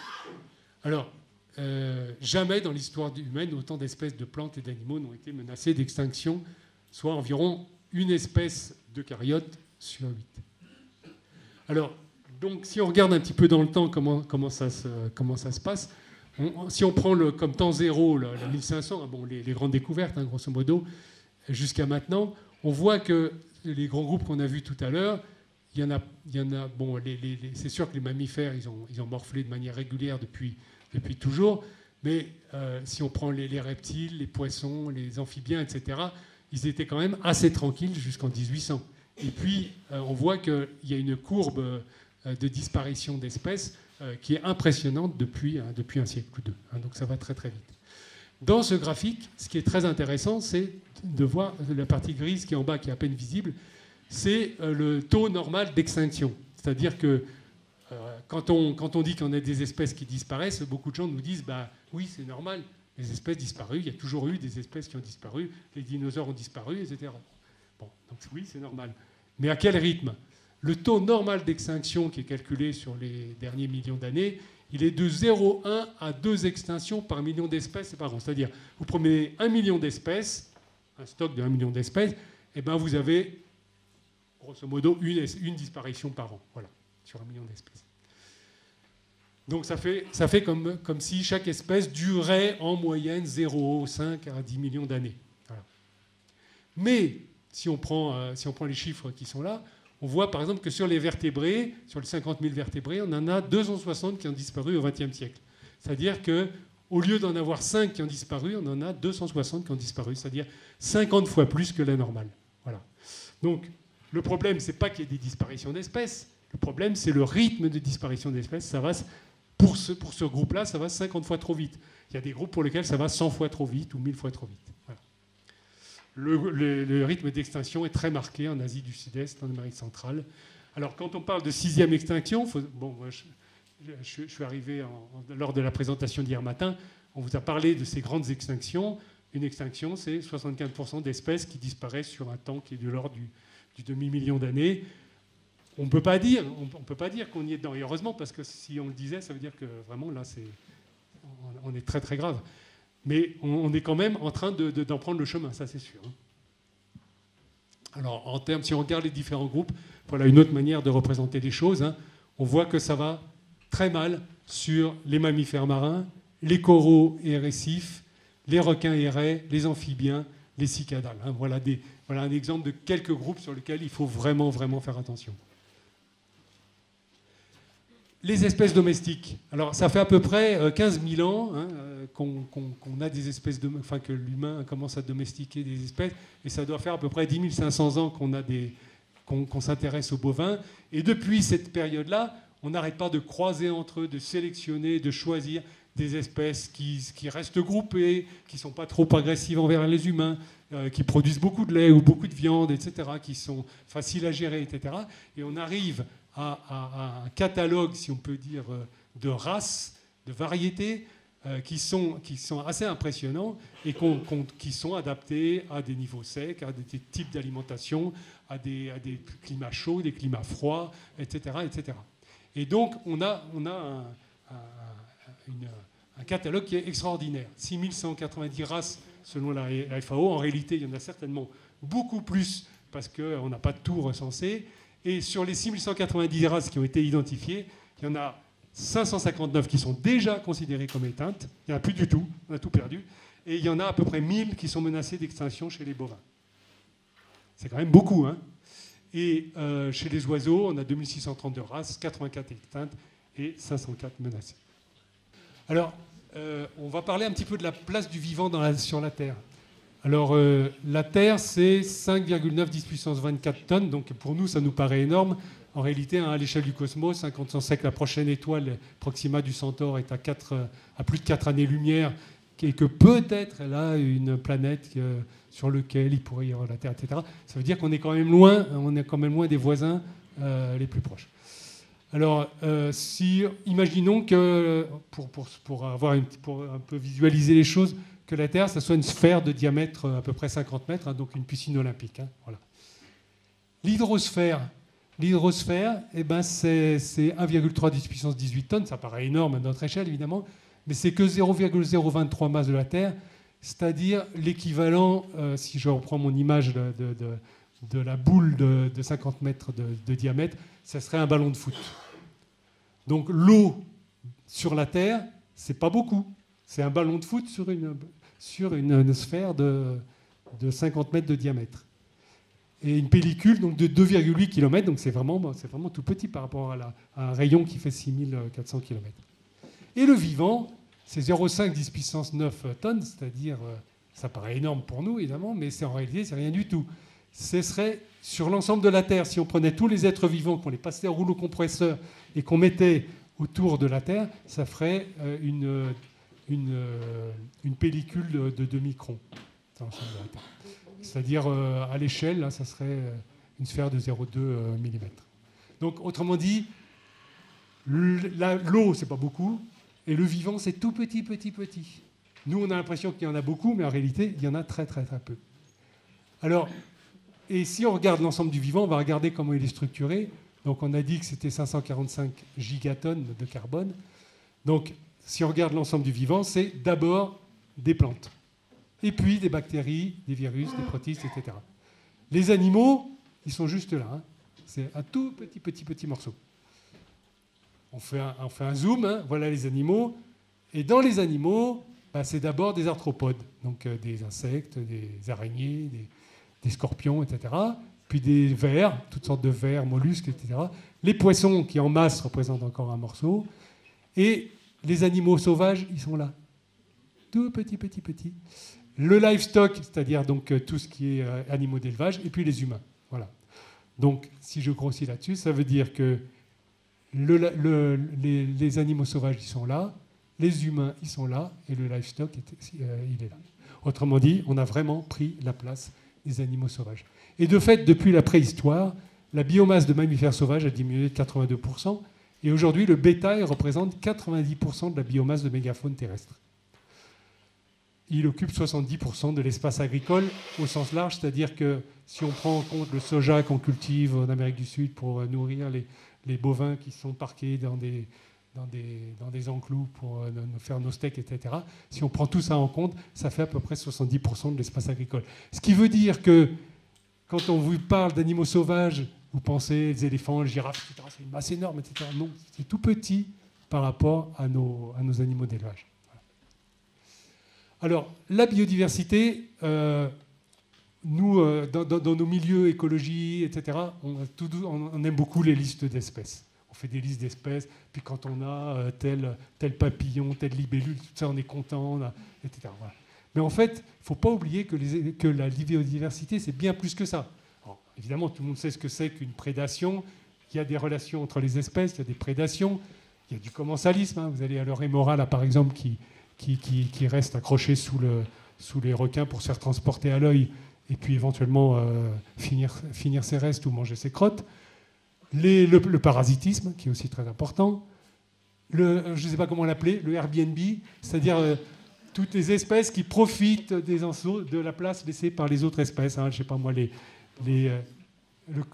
Alors, euh, jamais dans l'histoire humaine, autant d'espèces de plantes et d'animaux n'ont été menacées d'extinction, soit environ une espèce d'eucaryote sur huit. Alors, donc, si on regarde un petit peu dans le temps comment, comment, ça, se, comment ça se passe, on, si on prend le, comme temps zéro, le, le mille cinq cents, bon, les, les grandes découvertes, hein, grosso modo, jusqu'à maintenant, on voit que les grands groupes qu'on a vus tout à l'heure, il y en a, il y en a bon, les, les, les, c'est sûr que les mammifères, ils ont, ils ont morflé de manière régulière depuis, depuis toujours, mais euh, si on prend les, les reptiles, les poissons, les amphibiens, et cetera, ils étaient quand même assez tranquilles jusqu'en dix-huit cents. Et puis, euh, on voit qu'il y a une courbe euh, de disparition d'espèces euh, qui est impressionnante depuis, hein, depuis un siècle ou deux. Hein, donc ça va très très vite. Dans ce graphique, ce qui est très intéressant, c'est de voir la partie grise qui est en bas, qui est à peine visible, c'est euh, le taux normal d'extinction. C'est-à-dire que euh, quand, on, quand on dit qu'on a des espèces qui disparaissent, beaucoup de gens nous disent bah, « oui, c'est normal, les espèces disparues, il y a toujours eu des espèces qui ont disparu, les dinosaures ont disparu, et cetera » Bon, donc oui, c'est normal. Mais à quel rythme ? Le taux normal d'extinction qui est calculé sur les derniers millions d'années, il est de zéro virgule un à deux extinctions par million d'espèces par an. C'est-à-dire, vous prenez un million d'espèces, un stock de un million d'espèces, et ben vous avez, grosso modo, une, une disparition par an. Voilà, sur un million d'espèces. Donc ça fait, ça fait comme, comme si chaque espèce durait en moyenne zéro virgule cinq à dix millions d'années. Voilà. Mais si on, prend, euh, si on prend les chiffres qui sont là, on voit par exemple que sur les vertébrés, sur les cinquante mille vertébrés, on en a deux cent soixante qui ont disparu au vingtième siècle. C'est-à-dire qu'au lieu d'en avoir cinq qui ont disparu, on en a deux cent soixante qui ont disparu. C'est-à-dire cinquante fois plus que la normale. Voilà. Donc le problème, ce n'est pas qu'il y ait des disparitions d'espèces. Le problème, c'est le rythme de disparition d'espèces. Ça va, pour ce, pour ce groupe-là, ça va cinquante fois trop vite. Il y a des groupes pour lesquels ça va cent fois trop vite ou mille fois trop vite. Voilà. Le, le, le rythme d'extinction est très marqué en Asie du Sud-Est, en Amérique centrale. Alors, quand on parle de sixième extinction, faut, bon, moi, je, je, je suis arrivé en, en, lors de la présentation d'hier matin, on vous a parlé de ces grandes extinctions. Une extinction, c'est soixante-quinze pour cent d'espèces qui disparaissent sur un temps qui est de l'ordre du, du demi-million d'années. On ne peut pas dire, on, on peut pas dire qu'on y est dedans. Et heureusement, parce que si on le disait, ça veut dire que vraiment, là, c'est, on est très, très grave. Mais on, on est quand même en train de, de, d'en prendre le chemin, ça, c'est sûr. Alors, en termes, si on regarde les différents groupes, voilà une autre manière de représenter les choses. Hein. On voit que ça va très mal sur les mammifères marins, les coraux et récifs, les requins et raies, les amphibiens, les cicadales. Hein. Voilà, des, voilà un exemple de quelques groupes sur lesquels il faut vraiment, vraiment faire attention. Les espèces domestiques. Alors, ça fait à peu près quinze mille ans hein, qu'on, qu'on, qu'on a des espèces de, enfin, que l'humain commence à domestiquer des espèces, et ça doit faire à peu près dix mille cinq cents ans qu'on a des, qu'on, qu'on s'intéresse aux bovins. Et depuis cette période-là, on n'arrête pas de croiser entre eux, de sélectionner, de choisir des espèces qui, qui restent groupées, qui ne sont pas trop agressives envers les humains, euh, qui produisent beaucoup de lait ou beaucoup de viande, et cetera, qui sont faciles à gérer, et cetera. Et on arrive à, à, à un catalogue, si on peut dire, de races, de variétés, euh, qui, sont, qui sont assez impressionnants et qu'on, qu'on, qui sont adaptés à des niveaux secs, à des, des types d'alimentation, à des, à des climats chauds, des climats froids, et cetera, et cetera. Et donc, on a, on a un, un, une, un catalogue qui est extraordinaire. six mille cent quatre-vingt-dix races selon la, la F A O. En réalité, il y en a certainement beaucoup plus parce qu'on n'a pas tout recensé. Et sur les six mille cent quatre-vingt-dix races qui ont été identifiées, il y en a cinq cent cinquante-neuf qui sont déjà considérées comme éteintes. Il n'y en a plus du tout, on a tout perdu. Et il y en a à peu près mille qui sont menacées d'extinction chez les bovins. C'est quand même beaucoup, hein. Et euh, chez les oiseaux, on a deux mille six cent trente-deux races, quatre-vingt-quatre éteintes et cinq cent quatre menacées. Alors, euh, on va parler un petit peu de la place du vivant dans la, sur la Terre. Alors, euh, la Terre, c'est cinq virgule neuf dix puissance vingt-quatre tonnes, donc pour nous, ça nous paraît énorme. En réalité, hein, à l'échelle du cosmos, hein, quand on sait que la prochaine étoile, Proxima du Centaure, est à, quatre, à plus de quatre années-lumière, et que peut-être elle a une planète euh, sur laquelle il pourrait y avoir la Terre, et cetera. Ça veut dire qu'on est quand même loin, on est quand même loin des voisins euh, les plus proches. Alors, euh, si, imaginons que, pour, pour, pour, avoir une, pour un peu visualiser les choses, que la Terre, ça soit une sphère de diamètre à peu près cinquante mètres, hein, donc une piscine olympique. Hein, voilà. L'hydrosphère, l'hydrosphère eh ben, c'est, c'est un virgule trois dix puissance dix-huit tonnes, ça paraît énorme à notre échelle, évidemment, mais c'est que zéro virgule zéro vingt-trois masses de la Terre, c'est-à-dire l'équivalent, euh, si je reprends mon image de, de, de, de la boule de, de cinquante mètres de, de diamètre, ça serait un ballon de foot. Donc l'eau sur la Terre, c'est pas beaucoup. C'est un ballon de foot sur une, sur une, une sphère de, de cinquante mètres de diamètre. Et une pellicule donc, de deux virgule huit kilomètres, donc c'est vraiment, c'est vraiment tout petit par rapport à, la, à un rayon qui fait six mille quatre cents kilomètres. Et le vivant, c'est zéro virgule cinq dix puissance neuf tonnes, c'est-à-dire, ça paraît énorme pour nous, évidemment, mais c'est, en réalité, c'est rien du tout. Ce serait sur l'ensemble de la Terre, si on prenait tous les êtres vivants, qu'on les passait au rouleau compresseur et qu'on mettait autour de la Terre, ça ferait une, une, une pellicule de, de deux microns. C'est-à-dire, à l'échelle, là, ça serait une sphère de zéro virgule deux millimètres. Donc, autrement dit, l'eau, c'est pas beaucoup, et le vivant, c'est tout petit, petit, petit. Nous, on a l'impression qu'il y en a beaucoup, mais en réalité, il y en a très, très, très peu. Alors, et si on regarde l'ensemble du vivant, on va regarder comment il est structuré. Donc, on a dit que c'était cinq cent quarante-cinq gigatonnes de carbone. Donc, si on regarde l'ensemble du vivant, c'est d'abord des plantes, et puis des bactéries, des virus, des protistes, et cetera. Les animaux, ils sont juste là. Hein. C'est un tout petit, petit, petit morceau. On fait un, on fait un zoom, hein, voilà les animaux. Et dans les animaux, bah, c'est d'abord des arthropodes, donc euh, des insectes, des araignées, des, des scorpions, et cetera. Puis des vers, toutes sortes de vers, mollusques, et cetera. Les poissons qui en masse représentent encore un morceau. Et les animaux sauvages, ils sont là. Tout petit, petit, petit. Le livestock, c'est-à-dire donc euh, tout ce qui est euh, animaux d'élevage, et puis les humains. Voilà. Donc, si je grossis là-dessus, ça veut dire que Le, le, les, les animaux sauvages, ils sont là, les humains, ils sont là, et le livestock, euh, il est là. Autrement dit, on a vraiment pris la place des animaux sauvages. Et de fait, depuis la préhistoire, la biomasse de mammifères sauvages a diminué de quatre-vingt-deux pour cent, et aujourd'hui, le bétail représente quatre-vingt-dix pour cent de la biomasse de mégafaune terrestre. il occupe soixante-dix pour cent de l'espace agricole au sens large, c'est-à-dire que si on prend en compte le soja qu'on cultive en Amérique du Sud pour nourrir les, les bovins qui sont parqués dans des, dans des, dans des enclos pour nous faire nos steaks, et cetera, si on prend tout ça en compte, ça fait à peu près soixante-dix pour cent de l'espace agricole. Ce qui veut dire que quand on vous parle d'animaux sauvages, vous pensez les éléphants, les girafes, et cetera, c'est une masse énorme, et cetera. Non, c'est tout petit par rapport à nos, à nos animaux d'élevage. Alors, la biodiversité, euh, nous, euh, dans, dans, dans nos milieux, écologie, et cetera, on, a tout, on aime beaucoup les listes d'espèces. On fait des listes d'espèces, puis quand on a euh, tel, tel papillon, telle libellule, tout ça, on est content, on a, et cetera. Voilà. Mais en fait, il ne faut pas oublier que, les, que la biodiversité, c'est bien plus que ça. Alors, évidemment, tout le monde sait ce que c'est qu'une prédation. Il y a des relations entre les espèces, il y a des prédations, il y a du commensalisme. Hein. Vous allez à l'Orémora, là, par exemple, qui, qui, qui, qui reste accroché sous, le, sous les requins pour se faire transporter à l'œil et puis éventuellement euh, finir, finir ses restes ou manger ses crottes. Les, le, le parasitisme, qui est aussi très important. Le, je ne sais pas comment l'appeler, le Airbnb, c'est-à-dire... Euh, toutes les espèces qui profitent des enceaux, de la place laissée par les autres espèces. Hein, je ne sais pas moi, les... les euh, le...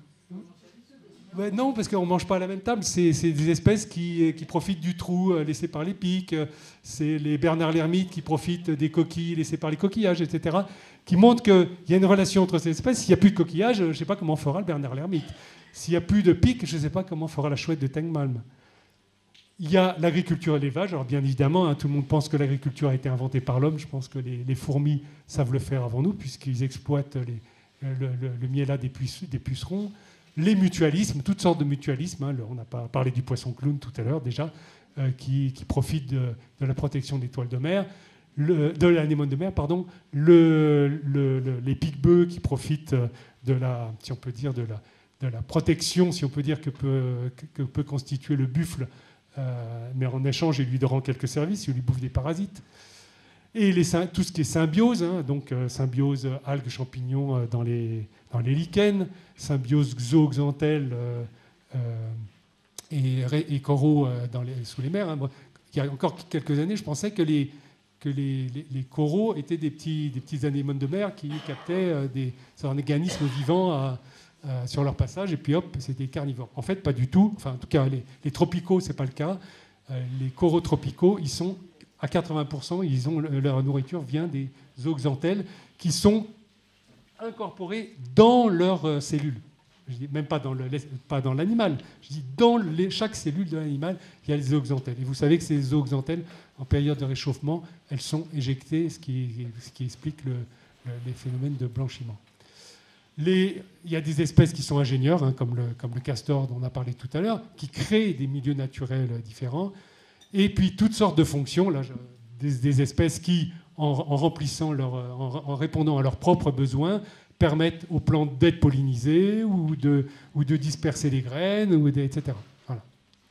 ouais, non, parce qu'on ne mange pas à la même table. C'est, c'est des espèces qui, qui profitent du trou euh, laissé par les pics. C'est les Bernard l'ermite qui profitent des coquilles laissées par les coquillages, et cetera. Qui montrent qu'il y a une relation entre ces espèces. S'il n'y a plus de coquillages, je ne sais pas comment fera le Bernard l'ermite. S'il n'y a plus de pics, je ne sais pas comment fera la chouette de Tengmalm. Il y a l'agriculture et l'élevage. Alors bien évidemment, hein, tout le monde pense que l'agriculture a été inventée par l'homme. Je pense que les, les fourmis savent le faire avant nous, puisqu'ils exploitent les, le, le, le miella des, puce, des pucerons. Les mutualismes, toutes sortes de mutualismes. Hein, le, on a pas parlé du poisson clown tout à l'heure déjà, euh, qui, qui profitent de, de la protection des toiles de mer, le, de l'anémone de mer, pardon. Le, le, le, les pique-bœufs qui profitent de la, si on peut dire, de la, de la protection, si on peut dire, que peut, que, que peut constituer le buffle. Euh, mais en échange, il lui rend quelques services, il lui bouffe des parasites. Et les, tout ce qui est symbiose, hein, donc euh, symbiose algues, champignons euh, dans, les, dans les lichens, symbiose zooxanthelle euh, euh, et, et coraux euh, dans les, sous les mers. Hein. Bon, il y a encore quelques années, je pensais que les, que les, les, les coraux étaient des petits, des petits anémones de mer qui captaient euh, des, un organisme vivant à, Euh, sur leur passage, et puis hop, c'est des carnivores. En fait, pas du tout. Enfin, en tout cas, les, les tropicaux, c'est pas le cas. Euh, les coraux tropicaux, ils sont à quatre-vingts pour cent, ils ont, leur nourriture vient des zooxanthelles qui sont incorporées dans leurs euh, cellules. Je dis même pas dans, le, pas dans l'animal. Je dis dans les, chaque cellule de l'animal, il y a les zooxanthelles. Et vous savez que ces zooxanthelles, en période de réchauffement, elles sont éjectées, ce qui, ce qui explique le, le, les phénomènes de blanchiment. Les, il y a des espèces qui sont ingénieurs, hein, comme, le, comme le castor dont on a parlé tout à l'heure, qui créent des milieux naturels différents. Et puis toutes sortes de fonctions, là, des, des espèces qui, en, en remplissant leur, en, en répondant à leurs propres besoins, permettent aux plantes d'être pollinisées ou de, ou de disperser les graines, ou de, et cetera. Voilà.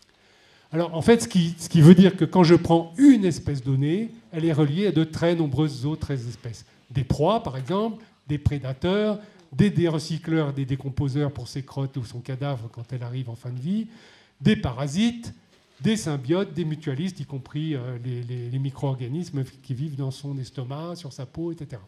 Alors en fait, ce qui, ce qui veut dire que quand je prends une espèce donnée, elle est reliée à de très nombreuses autres espèces. Des proies, par exemple, des prédateurs, des, des recycleurs, des décomposeurs pour ses crottes ou son cadavre quand elle arrive en fin de vie, des parasites, des symbiotes, des mutualistes, y compris euh, les, les, les micro-organismes qui vivent dans son estomac, sur sa peau, et cetera.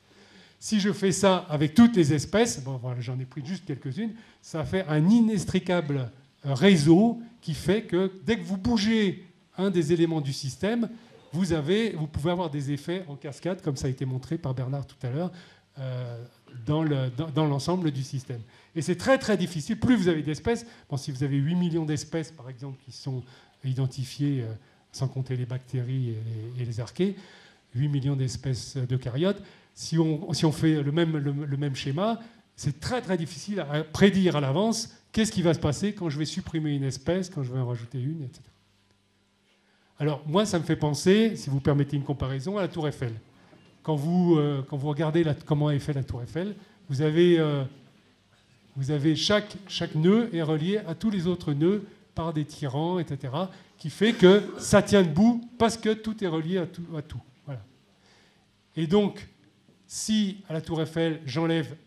Si je fais ça avec toutes les espèces, bon, voilà, j'en ai pris juste quelques-unes, ça fait un inextricable réseau qui fait que dès que vous bougez un des éléments du système, vous, avez, vous pouvez avoir des effets en cascade, comme ça a été montré par Bernard tout à l'heure, euh, dans, le, dans, dans l'ensemble du système. Et c'est très très difficile. Plus vous avez d'espèces, bon, si vous avez huit millions d'espèces, par exemple, qui sont identifiées, euh, sans compter les bactéries et les, et les archées, huit millions d'espèces d'eucaryotes, si on, si on fait le même, le, le même schéma, c'est très très difficile à prédire à l'avance qu'est-ce qui va se passer quand je vais supprimer une espèce, quand je vais en rajouter une, et cetera. Alors moi, ça me fait penser, si vous permettez une comparaison, à la Tour Eiffel. Quand vous, euh, quand vous regardez la, comment est faite la Tour Eiffel, vous avez, euh, vous avez chaque, chaque nœud est relié à tous les autres nœuds par des tirants, et cetera, qui fait que ça tient debout parce que tout est relié à tout. À tout. Voilà. Et donc, si à la Tour Eiffel, j'enlève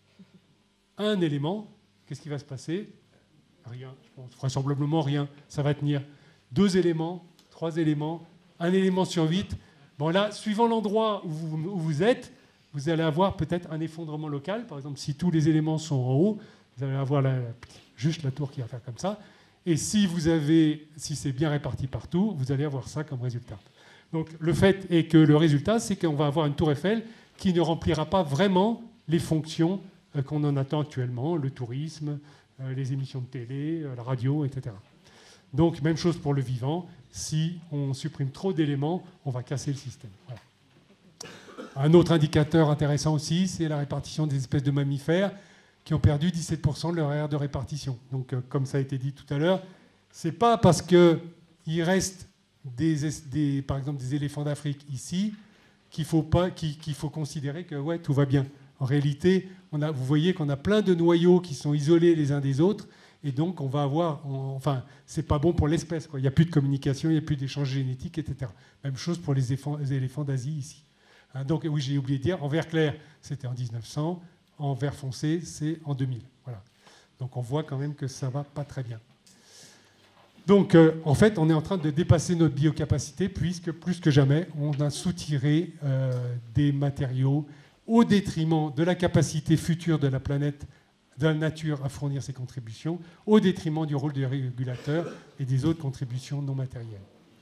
un élément, qu'est-ce qui va se passer? Rien, je pense, vraisemblablement rien. Ça va tenir deux éléments, trois éléments, un élément sur huit. Bon là, suivant l'endroit où vous, où vous êtes, vous allez avoir peut-être un effondrement local. Par exemple, si tous les éléments sont en haut, vous allez avoir la, juste la tour qui va faire comme ça. Et si, vous avez, si c'est bien réparti partout, vous allez avoir ça comme résultat. Donc le fait est que le résultat, c'est qu'on va avoir une tour Eiffel qui ne remplira pas vraiment les fonctions qu'on en attend actuellement, le tourisme, les émissions de télé, la radio, et cetera. Donc même chose pour le vivant. Si on supprime trop d'éléments, on va casser le système. Voilà. Un autre indicateur intéressant aussi, c'est la répartition des espèces de mammifères qui ont perdu dix-sept pour cent de leur aire de répartition. Donc, euh, comme ça a été dit tout à l'heure, ce n'est pas parce qu'il reste, des, des, par exemple, des éléphants d'Afrique ici qu'il faut, pas, qu'il, qu'il faut considérer que ouais, tout va bien. En réalité, on a, vous voyez qu'on a plein de noyaux qui sont isolés les uns des autres, et donc on va avoir... On, enfin, ce n'est pas bon pour l'espèce, quoi. Il n'y a plus de communication, il n'y a plus d'échange génétique, et cetera. Même chose pour les éléphants, les éléphants d'Asie ici. Hein, donc, oui, j'ai oublié de dire, en vert clair, c'était en mille neuf cents. En vert foncé, c'est en deux mille. Voilà. Donc on voit quand même que ça ne va pas très bien. Donc euh, en fait, on est en train de dépasser notre biocapacité puisque plus que jamais, on a soutiré euh, des matériaux au détriment de la capacité future de la planète, de la nature à fournir ses contributions, au détriment du rôle des régulateurs et des autres contributions non matérielles.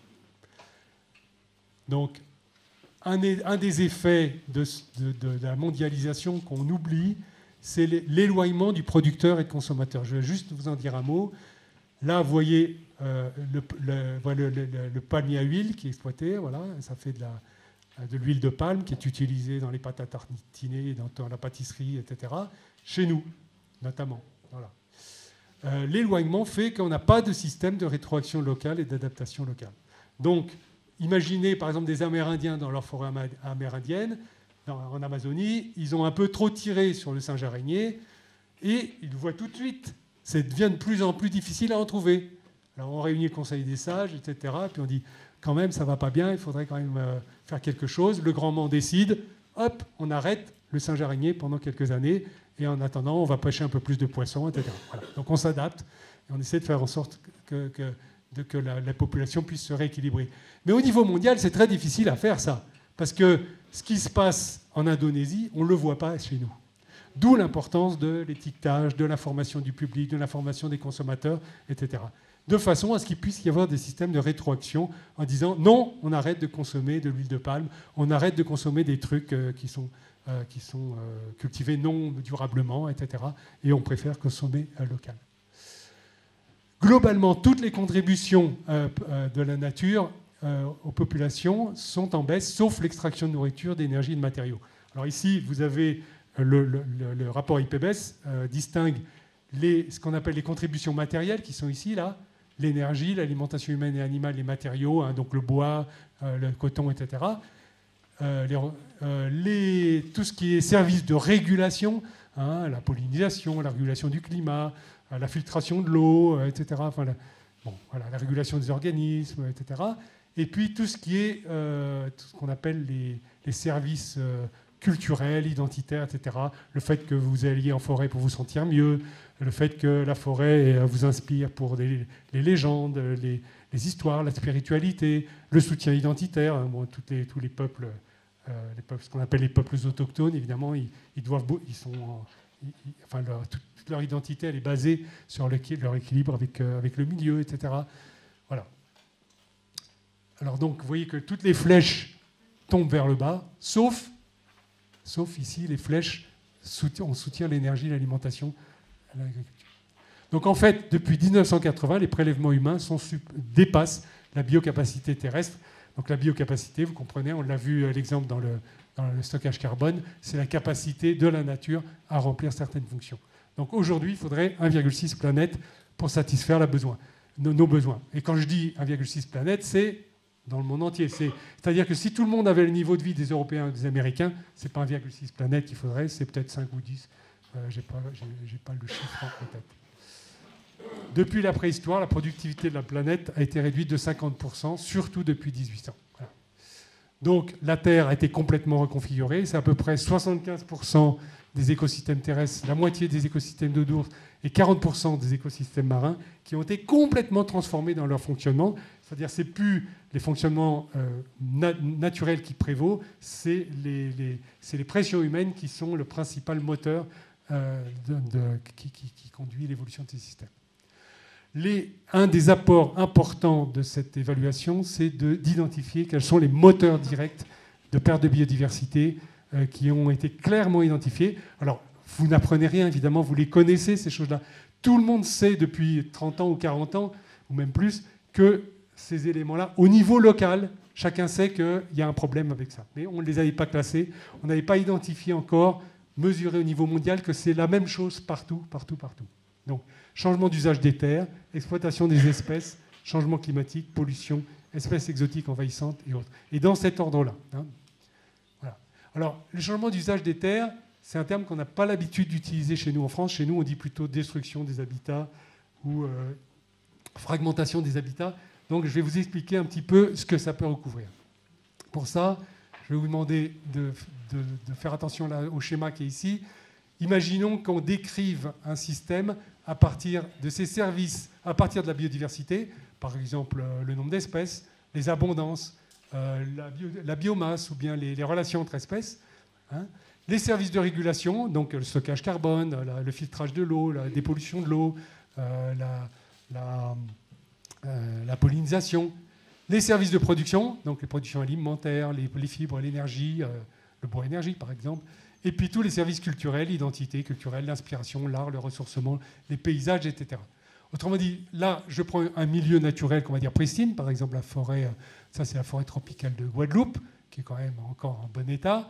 Donc, Un, un des effets de, de, de la mondialisation qu'on oublie, c'est l'éloignement du producteur et du consommateur. Je vais juste vous en dire un mot. Là, vous voyez euh, le, le, le, le, le palmier à huile qui est exploité. Voilà, ça fait de, la, de l'huile de palme qui est utilisée dans les pâtes à tartiner, dans, dans la pâtisserie, et cetera. Chez nous, notamment. Voilà. Euh, l'éloignement fait qu'on n'a pas de système de rétroaction locale et d'adaptation locale. Donc, imaginez par exemple des Amérindiens dans leur forêt amérindienne, en Amazonie, ils ont un peu trop tiré sur le singe araignée et ils le voient tout de suite. Ça devient de plus en plus difficile à en trouver. Alors on réunit le conseil des sages, et cetera. Puis on dit quand même ça va pas bien, il faudrait quand même faire quelque chose. Le grand mât décide, hop, on arrête le singe araignée pendant quelques années et en attendant on va pêcher un peu plus de poissons, et cetera. Voilà. Donc on s'adapte et on essaie de faire en sorte que, que de que la, la population puisse se rééquilibrer. Mais au niveau mondial, c'est très difficile à faire ça. Parce que ce qui se passe en Indonésie, on ne le voit pas chez nous. D'où l'importance de l'étiquetage, de l'information du public, de l'information des consommateurs, et cetera. De façon à ce qu'il puisse y avoir des systèmes de rétroaction en disant non, on arrête de consommer de l'huile de palme, on arrête de consommer des trucs euh, qui sont, euh, qui sont euh, cultivés non durablement, et cetera. Et on préfère consommer euh, local. Globalement, toutes les contributions euh, de la nature euh, aux populations sont en baisse, sauf l'extraction de nourriture, d'énergie et de matériaux. Alors ici, vous avez le, le, le rapport I P B E S euh, distingue les, ce qu'on appelle les contributions matérielles, qui sont ici, là, l'énergie, l'alimentation humaine et animale, les matériaux, hein, donc le bois, euh, le coton, et cetera. Euh, les, euh, les, tout ce qui est services de régulation, hein, la pollinisation, la régulation du climat, la filtration de l'eau, et cetera. Enfin, la, bon, voilà, la régulation des organismes, et cetera. Et puis tout ce qui est euh, tout ce qu'on appelle les, les services euh, culturels, identitaires, et cetera. Le fait que vous alliez en forêt pour vous sentir mieux, le fait que la forêt vous inspire pour des, les légendes, les, les histoires, la spiritualité, le soutien identitaire. Hein, bon, toutes les, tous les peuples, euh, les peuples, ce qu'on appelle les peuples autochtones, évidemment, ils, ils doivent, ils sont, ils, enfin, leur, tout, leur identité, elle est basée sur le, leur équilibre avec, euh, avec le milieu, et cetera. Voilà. Alors donc, vous voyez que toutes les flèches tombent vers le bas, sauf, sauf ici, les flèches, soutien, on soutient l'énergie, l'alimentation, l'agriculture. Donc en fait, depuis mille neuf cent quatre-vingts, les prélèvements humains sont, dépassent la biocapacité terrestre. Donc la biocapacité, vous comprenez, on l'a vu l'exemple dans le, dans le stockage carbone, c'est la capacité de la nature à remplir certaines fonctions. Donc aujourd'hui, il faudrait un virgule six planètes pour satisfaire la besoin, nos, nos besoins. Et quand je dis un virgule six planètes, c'est dans le monde entier. C'est-à-dire que si tout le monde avait le niveau de vie des Européens et des Américains, ce n'est pas un virgule six planètes qu'il faudrait, c'est peut-être cinq ou dix. Euh, je n'ai pas, j'ai, j'ai pas le chiffre en tête. Depuis la préhistoire, la productivité de la planète a été réduite de cinquante pour cent, surtout depuis mille huit cents. Voilà. Donc la Terre a été complètement reconfigurée. C'est à peu près soixante-quinze pour cent des écosystèmes terrestres, la moitié des écosystèmes d'eau douce et quarante pour cent des écosystèmes marins qui ont été complètement transformés dans leur fonctionnement. C'est-à-dire que ce n'est plus les fonctionnements euh, na naturels qui prévaut, c'est les, les, les pressions humaines qui sont le principal moteur euh, de, de, qui, qui, qui conduit l'évolution de ces systèmes. Les, un des apports importants de cette évaluation, c'est d'identifier quels sont les moteurs directs de perte de biodiversité euh, qui ont été clairement identifiés. Alors, vous n'apprenez rien, évidemment, vous les connaissez, ces choses-là. Tout le monde sait depuis trente ans ou quarante ans, ou même plus, que ces éléments-là, au niveau local, chacun sait qu'il y a un problème avec ça. Mais on ne les avait pas classés, on n'avait pas identifié encore, mesuré au niveau mondial, que c'est la même chose partout, partout, partout. Donc, changement d'usage des terres, exploitation des espèces, changement climatique, pollution, espèces exotiques envahissantes et autres. Et dans cet ordre-là. Hein. Voilà. Alors, le changement d'usage des terres, c'est un terme qu'on n'a pas l'habitude d'utiliser chez nous en France. Chez nous, on dit plutôt destruction des habitats ou euh, fragmentation des habitats. Donc, je vais vous expliquer un petit peu ce que ça peut recouvrir. Pour ça, je vais vous demander de, de, de faire attention là, au schéma qui est ici. Imaginons qu'on décrive un système à partir de ses services, à partir de la biodiversité, par exemple euh, le nombre d'espèces, les abondances, euh, la, bio, la biomasse ou bien les, les relations entre espèces, hein, les services de régulation, donc le stockage carbone, la, le filtrage de l'eau, la dépollution de l'eau, euh, la, la, euh, la pollinisation, les services de production, donc les productions alimentaires, les, les fibres, l'énergie, euh, le bois énergie par exemple, et puis tous les services culturels, l'identité culturelle, l'inspiration, l'art, le ressourcement, les paysages, et cetera. Autrement dit, là, je prends un milieu naturel qu'on va dire pristine, par exemple la forêt, ça c'est la forêt tropicale de Guadeloupe, qui est quand même encore en bon état.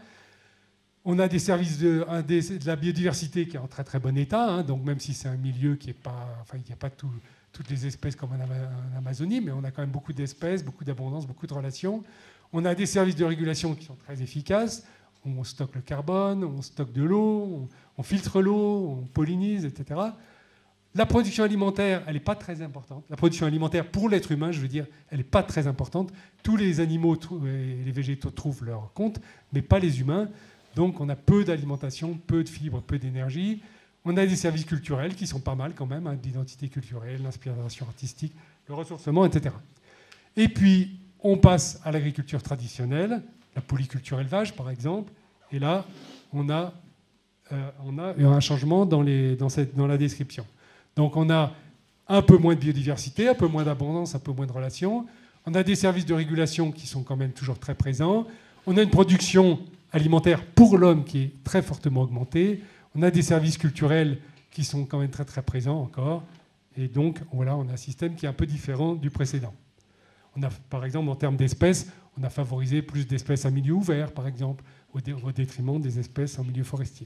On a des services de, un des, de la biodiversité qui est en très très bon état, hein, donc même si c'est un milieu qui est pas, enfin il n'y a pas tout, toutes les espèces comme en, en Amazonie, mais on a quand même beaucoup d'espèces, beaucoup d'abondance, beaucoup de relations. On a des services de régulation qui sont très efficaces. On stocke le carbone, on stocke de l'eau, on, on filtre l'eau, on pollinise, et cetera. La production alimentaire, elle n'est pas très importante. La production alimentaire pour l'être humain, je veux dire, elle n'est pas très importante. Tous les animaux et les végétaux trouvent leur compte, mais pas les humains. Donc on a peu d'alimentation, peu de fibres, peu d'énergie. On a des services culturels qui sont pas mal quand même, hein, l'identité culturelle, l'inspiration artistique, le ressourcement, et cetera. Et puis, on passe à l'agriculture traditionnelle, la polyculture élevage, par exemple. Et là, on a, euh, on a un changement dans, les, dans, cette, dans la description. Donc, on a un peu moins de biodiversité, un peu moins d'abondance, un peu moins de relations. On a des services de régulation qui sont quand même toujours très présents. On a une production alimentaire pour l'homme qui est très fortement augmentée. On a des services culturels qui sont quand même très, très présents encore. Et donc, voilà, on a un système qui est un peu différent du précédent. On a, par exemple, en termes d'espèces, on a favorisé plus d'espèces en milieu ouvert, par exemple, au, dé au détriment des espèces en milieu forestier.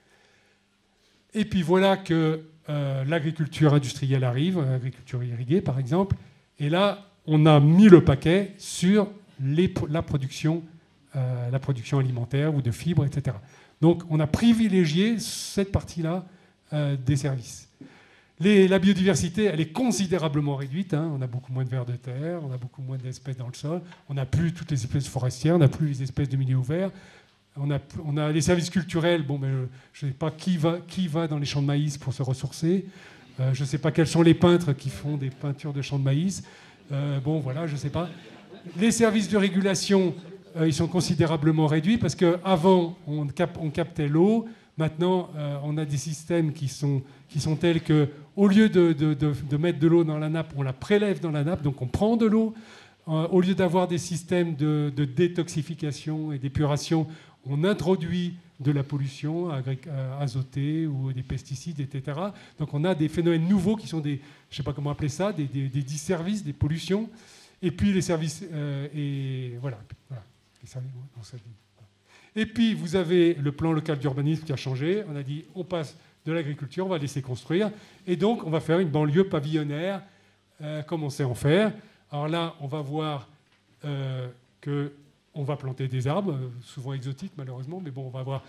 Et puis voilà que euh, l'agriculture industrielle arrive, l'agriculture irriguée, par exemple. Et là, on a mis le paquet sur les, la, production, euh, la production alimentaire ou de fibres, et cetera. Donc, on a privilégié cette partie-là euh, des services. Les, la biodiversité, elle est considérablement réduite. Hein. On a beaucoup moins de vers de terre, on a beaucoup moins d'espèces dans le sol, on n'a plus toutes les espèces forestières, on n'a plus les espèces de milieu ouvert. On a, on a les services culturels. Bon, mais je ne sais pas qui va, qui va dans les champs de maïs pour se ressourcer. Euh, je ne sais pas quels sont les peintres qui font des peintures de champs de maïs. Euh, bon, voilà, je ne sais pas. Les services de régulation, euh, ils sont considérablement réduits parce qu'avant, on, cap, on captait l'eau. Maintenant, euh, on a des systèmes qui sont, qui sont tels qu'au lieu de, de, de, de mettre de l'eau dans la nappe, on la prélève dans la nappe, donc on prend de l'eau. Euh, au lieu d'avoir des systèmes de, de détoxification et d'épuration, on introduit de la pollution azotée ou des pesticides, et cetera. Donc on a des phénomènes nouveaux qui sont des, je ne sais pas comment appeler ça, des, des, des disservices, des pollutions. Et puis les services... Euh, et voilà. voilà. Les services, non, ça, Et puis, vous avez le plan local d'urbanisme qui a changé. On a dit, on passe de l'agriculture, on va laisser construire. Et donc, on va faire une banlieue pavillonnaire, euh, comme on sait en faire. Alors là, on va voir euh, qu'on va planter des arbres, souvent exotiques, malheureusement. Mais bon, on va avoir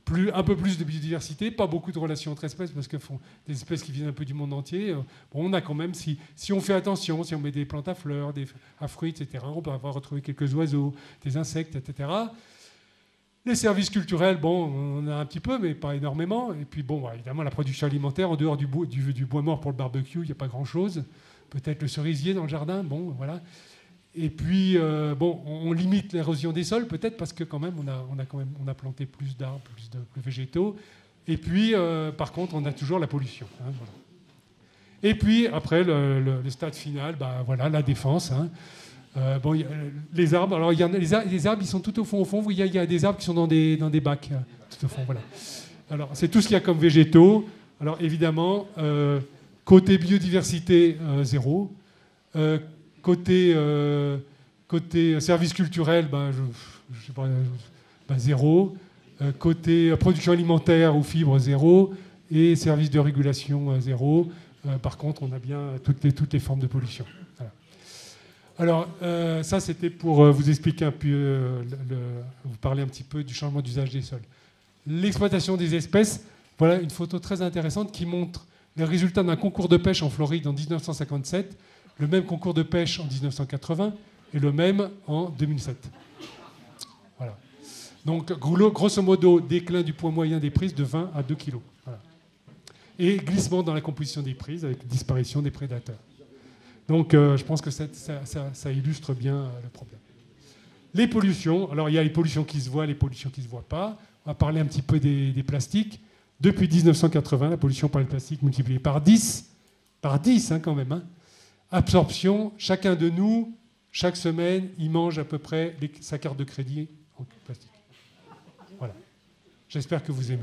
plus, un peu plus de biodiversité, pas beaucoup de relations entre espèces, parce que ce sont des espèces qui viennent un peu du monde entier. Bon, on a quand même, si, si on fait attention, si on met des plantes à fleurs, des, à fruits, et cetera, on peut avoir retrouvé quelques oiseaux, des insectes, et cetera. Les services culturels, bon, on a un petit peu, mais pas énormément. Et puis, bon, évidemment, la production alimentaire, en dehors du bois, du, du bois mort pour le barbecue, il n'y a pas grand-chose. Peut-être le cerisier dans le jardin, bon, voilà. Et puis, euh, bon, on limite l'érosion des sols, peut-être parce que quand même, on a, on a, quand même, on a planté plus d'arbres, plus de plus végétaux. Et puis, euh, par contre, on a toujours la pollution. Hein, voilà. Et puis, après, le, le, le stade final, bah, voilà, la défense. Hein. Euh, bon, y a, les arbres, alors il y en a, les, arbres, les arbres, ils sont tout au fond, au fond. Il y a, il y a des arbres qui sont dans des, dans des bacs, tout au fond, voilà. Alors, c'est tout ce qu'il y a comme végétaux. Alors, évidemment, euh, côté biodiversité, euh, zéro. Euh, côté, euh, côté service culturel, ben, je, je sais pas, ben, zéro. Euh, côté production alimentaire ou fibres, zéro. Et service de régulation, euh, zéro. Euh, par contre, on a bien toutes les, toutes les formes de pollution. Voilà. Alors, euh, ça, c'était pour euh, vous expliquer un peu, euh, le, le, vous parler un petit peu du changement d'usage des sols. L'exploitation des espèces, voilà une photo très intéressante qui montre les résultats d'un concours de pêche en Floride en dix-neuf cent cinquante-sept, le même concours de pêche en dix-neuf cent quatre-vingts et le même en deux mille sept. Voilà. Donc, grosso modo, déclin du poids moyen des prises de vingt à deux kilos. Voilà. Et glissement dans la composition des prises avec disparition des prédateurs. Donc, euh, je pense que ça, ça, ça, ça illustre bien euh, le problème. Les pollutions. Alors, il y a les pollutions qui se voient, les pollutions qui ne se voient pas. On va parler un petit peu des, des plastiques. Depuis dix-neuf cent quatre-vingts, la pollution par le plastique multipliée par dix. Par dix, hein, quand même. Hein. Absorption. Chacun de nous, chaque semaine, il mange à peu près les, sa carte de crédit en plastique. Voilà. J'espère que vous aimez.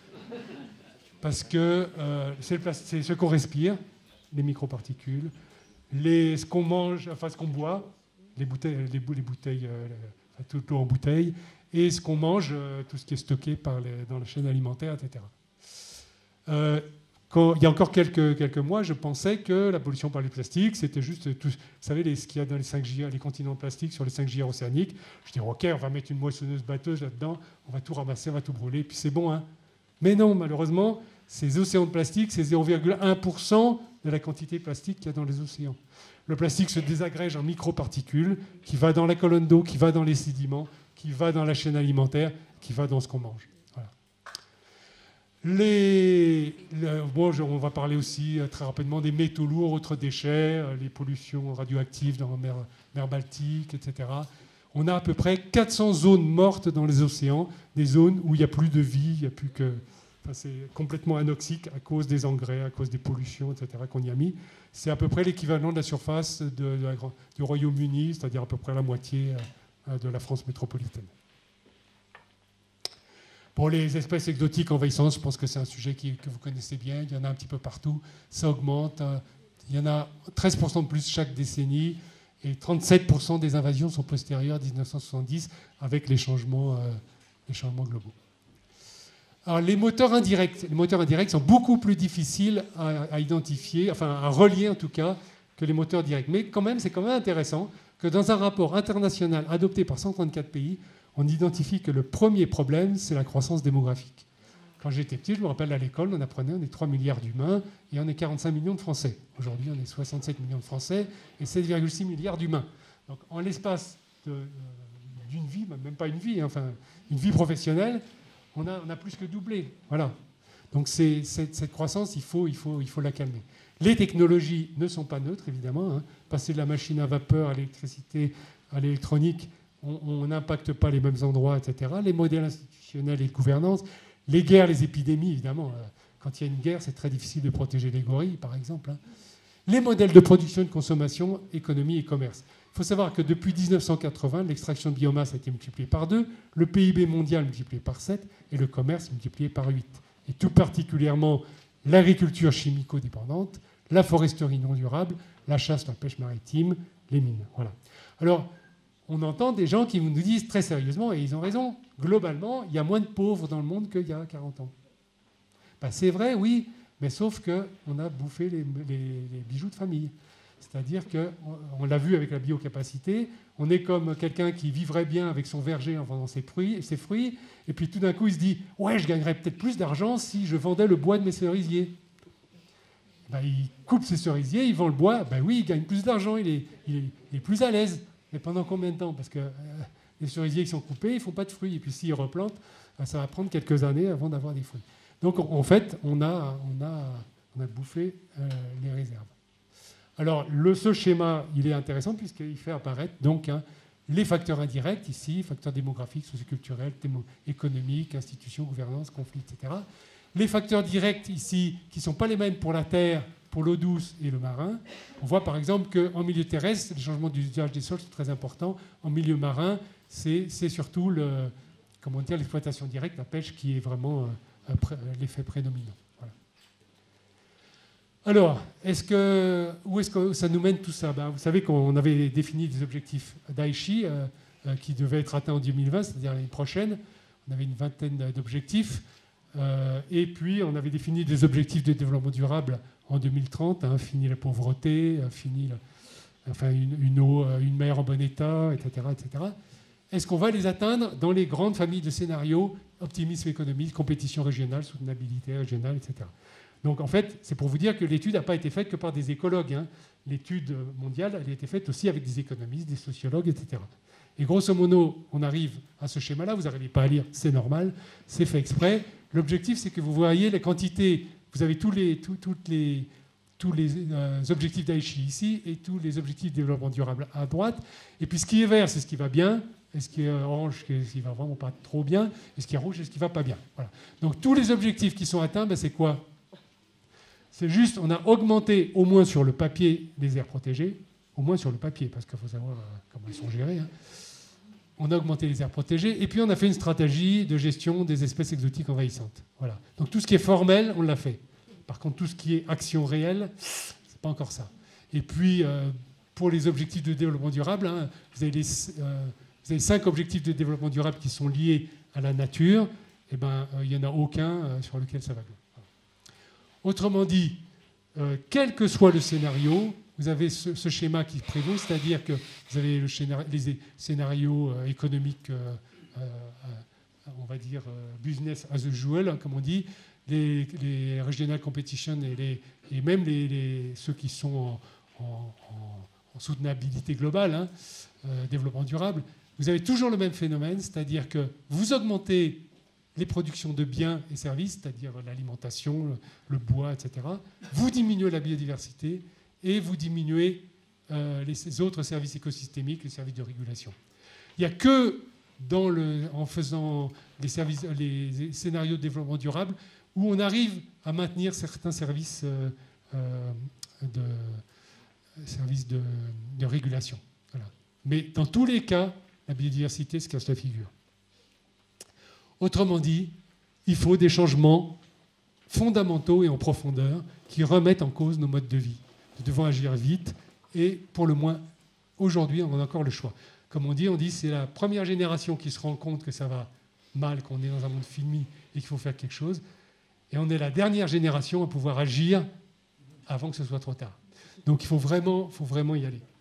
Parce que euh, c'est, le plastique, c'est ce qu'on respire, les microparticules. Les, ce qu'on mange, enfin ce qu'on boit, les bouteilles, les, les bouteilles euh, enfin, toute l'eau en bouteille, et ce qu'on mange, euh, tout ce qui est stocké par les, dans la chaîne alimentaire, et cetera. Euh, quand, il y a encore quelques, quelques mois, je pensais que la pollution par les plastiques, c'était juste, tout, vous savez, les, ce qu'il y a dans les cinq J, les continents de plastique sur les cinq J océaniques. Je dis, ok, on va mettre une moissonneuse batteuse là-dedans, on va tout ramasser, on va tout brûler, puis c'est bon. Hein. Mais non, malheureusement, ces océans de plastique, c'est zéro virgule un pour cent de la quantité de plastique qu'il y a dans les océans. Le plastique se désagrège en microparticules, qui va dans la colonne d'eau, qui va dans les sédiments, qui va dans la chaîne alimentaire, qui va dans ce qu'on mange. Voilà. Les, le, bon, je, on va parler aussi euh, très rapidement des métaux lourds, autres déchets, euh, les pollutions radioactives dans la mer, mer Baltique, et cetera. On a à peu près quatre cents zones mortes dans les océans, des zones où il n'y a plus de vie, il n'y a plus que... Enfin, c'est complètement anoxique à cause des engrais, à cause des pollutions, et cetera qu'on y a mis. C'est à peu près l'équivalent de la surface de, de la, du Royaume-Uni, c'est-à-dire à peu près la moitié euh, de la France métropolitaine. Pour les espèces exotiques envahissantes, je pense que c'est un sujet qui, que vous connaissez bien. Il y en a un petit peu partout. Ça augmente. Euh, il y en a treize pour cent de plus chaque décennie. Et trente-sept pour cent des invasions sont postérieures à dix-neuf cent soixante-dix avec les changements, euh, les changements globaux. Alors, les moteurs indirects, les moteurs indirects sont beaucoup plus difficiles à, à identifier, enfin à relier en tout cas, que les moteurs directs. Mais quand même, c'est quand même intéressant que dans un rapport international adopté par cent trente-quatre pays, on identifie que le premier problème, c'est la croissance démographique. Quand j'étais petit, je me rappelle à l'école, on apprenait on est trois milliards d'humains et on est quarante-cinq millions de Français. Aujourd'hui, on est soixante-sept millions de Français et sept virgule six milliards d'humains. Donc, en l'espace de, d'une vie, même pas une vie, hein, enfin une vie professionnelle, On a, on a plus que doublé. Voilà. Donc c'est, c'est, cette croissance, il faut, il, faut, il faut la calmer. Les technologies ne sont pas neutres, évidemment. Hein. Passer de la machine à vapeur à l'électricité, à l'électronique, on n'impacte pas les mêmes endroits, et cetera. Les modèles institutionnels et de gouvernance, les guerres, les épidémies, évidemment. Quand il y a une guerre, c'est très difficile de protéger les gorilles, par exemple. Hein. Les modèles de production et de consommation, économie et commerce. Il faut savoir que depuis dix-neuf cent quatre-vingts, l'extraction de biomasse a été multipliée par deux, le P I B mondial multiplié par sept et le commerce multiplié par huit. Et tout particulièrement l'agriculture chimico-dépendante, la foresterie non durable, la chasse, la pêche maritime, les mines. Voilà. Alors, on entend des gens qui nous disent très sérieusement, et ils ont raison, globalement, il y a moins de pauvres dans le monde qu'il y a quarante ans. Ben, c'est vrai, oui, mais sauf qu'on a bouffé les, les, les bijoux de famille. C'est-à-dire qu'on on l'a vu avec la biocapacité, on est comme quelqu'un qui vivrait bien avec son verger en vendant ses fruits, ses fruits, et puis tout d'un coup il se dit « Ouais, je gagnerais peut-être plus d'argent si je vendais le bois de mes cerisiers. » Ben, il coupe ses cerisiers, il vend le bois, ben oui, il gagne plus d'argent, il est, il, est, il est plus à l'aise. Mais pendant combien de temps? Parce que euh, les cerisiers qui sont coupés, ils ne font pas de fruits. Et puis s'ils replantent, ben, ça va prendre quelques années avant d'avoir des fruits. Donc en fait, on a, on a, on a bouffé euh, les réserves. Alors, le, ce schéma, il est intéressant puisqu'il fait apparaître donc, hein, les facteurs indirects ici, facteurs démographiques, socioculturels, économiques, institutions, gouvernance, conflits, et cetera. Les facteurs directs ici, qui ne sont pas les mêmes pour la terre, pour l'eau douce et le marin. On voit par exemple qu'en milieu terrestre, les changements d'usage des sols sont très importants. En milieu marin, c'est surtout le, comment dire, l'exploitation directe, la pêche, qui est vraiment euh, l'effet prédominant. Alors, est-ce que, où est-ce que ça nous mène tout ça? Ben, vous savez qu'on avait défini des objectifs d'Aichi euh, euh, qui devaient être atteints en deux mille vingt, c'est-à-dire l'année prochaine. On avait une vingtaine d'objectifs. Euh, et puis, on avait défini des objectifs de développement durable en deux mille trente, hein, fini la pauvreté, euh, fini la, enfin, une, une eau, une mer en bon état, et cetera, et cetera. Est-ce qu'on va les atteindre dans les grandes familles de scénarios, optimisme économique, compétition régionale, soutenabilité régionale, et cetera. Donc en fait, c'est pour vous dire que l'étude n'a pas été faite que par des écologues. Hein. L'étude mondiale, elle a été faite aussi avec des économistes, des sociologues, et cetera. Et grosso modo, on arrive à ce schéma-là, vous n'arrivez pas à lire, c'est normal, c'est fait exprès. L'objectif, c'est que vous voyez les quantités, vous avez tous les, tout, toutes les, tous les euh, objectifs d'Aichi ici et tous les objectifs de développement durable à droite. Et puis ce qui est vert, c'est ce qui va bien, et ce qui est orange, c'est ce qui ne va vraiment pas trop bien, et ce qui est rouge, c'est ce qui ne va pas bien. Voilà. Donc tous les objectifs qui sont atteints, ben, c'est quoi? C'est juste, on a augmenté au moins sur le papier les aires protégées, au moins sur le papier, parce qu'il faut savoir euh, comment ils sont gérés. Hein. On a augmenté les aires protégées, et puis on a fait une stratégie de gestion des espèces exotiques envahissantes. Voilà. Donc tout ce qui est formel, on l'a fait. Par contre, tout ce qui est action réelle, c'est pas encore ça. Et puis, euh, pour les objectifs de développement durable, hein, vous, avez les, euh, vous avez cinq objectifs de développement durable qui sont liés à la nature. Et ben, il euh, n'y en a aucun euh, sur lequel ça va bien. Autrement dit, euh, quel que soit le scénario, vous avez ce, ce schéma qui prévaut, c'est-à-dire que vous avez le scénario, les scénarios euh, économiques, euh, euh, on va dire euh, business as usual, hein, comme on dit, les, les regional competition et, les, et même les, les, ceux qui sont en, en, en soutenabilité globale, hein, euh, développement durable, vous avez toujours le même phénomène, c'est-à-dire que vous augmentez les productions de biens et services, c'est-à-dire l'alimentation, le, le bois, et cetera. Vous diminuez la biodiversité et vous diminuez euh, les autres services écosystémiques, les services de régulation. Il n'y a que dans le, en faisant les, services, les scénarios de développement durable où on arrive à maintenir certains services, euh, euh, de, services de, de régulation. Voilà. Mais dans tous les cas, la biodiversité se casse la figure. Autrement dit, il faut des changements fondamentaux et en profondeur qui remettent en cause nos modes de vie. Nous devons agir vite et pour le moins, aujourd'hui, on a encore le choix. Comme on dit, on dit c'est la première génération qui se rend compte que ça va mal, qu'on est dans un monde fini et qu'il faut faire quelque chose. Et on est la dernière génération à pouvoir agir avant que ce soit trop tard. Donc il faut vraiment, faut vraiment y aller.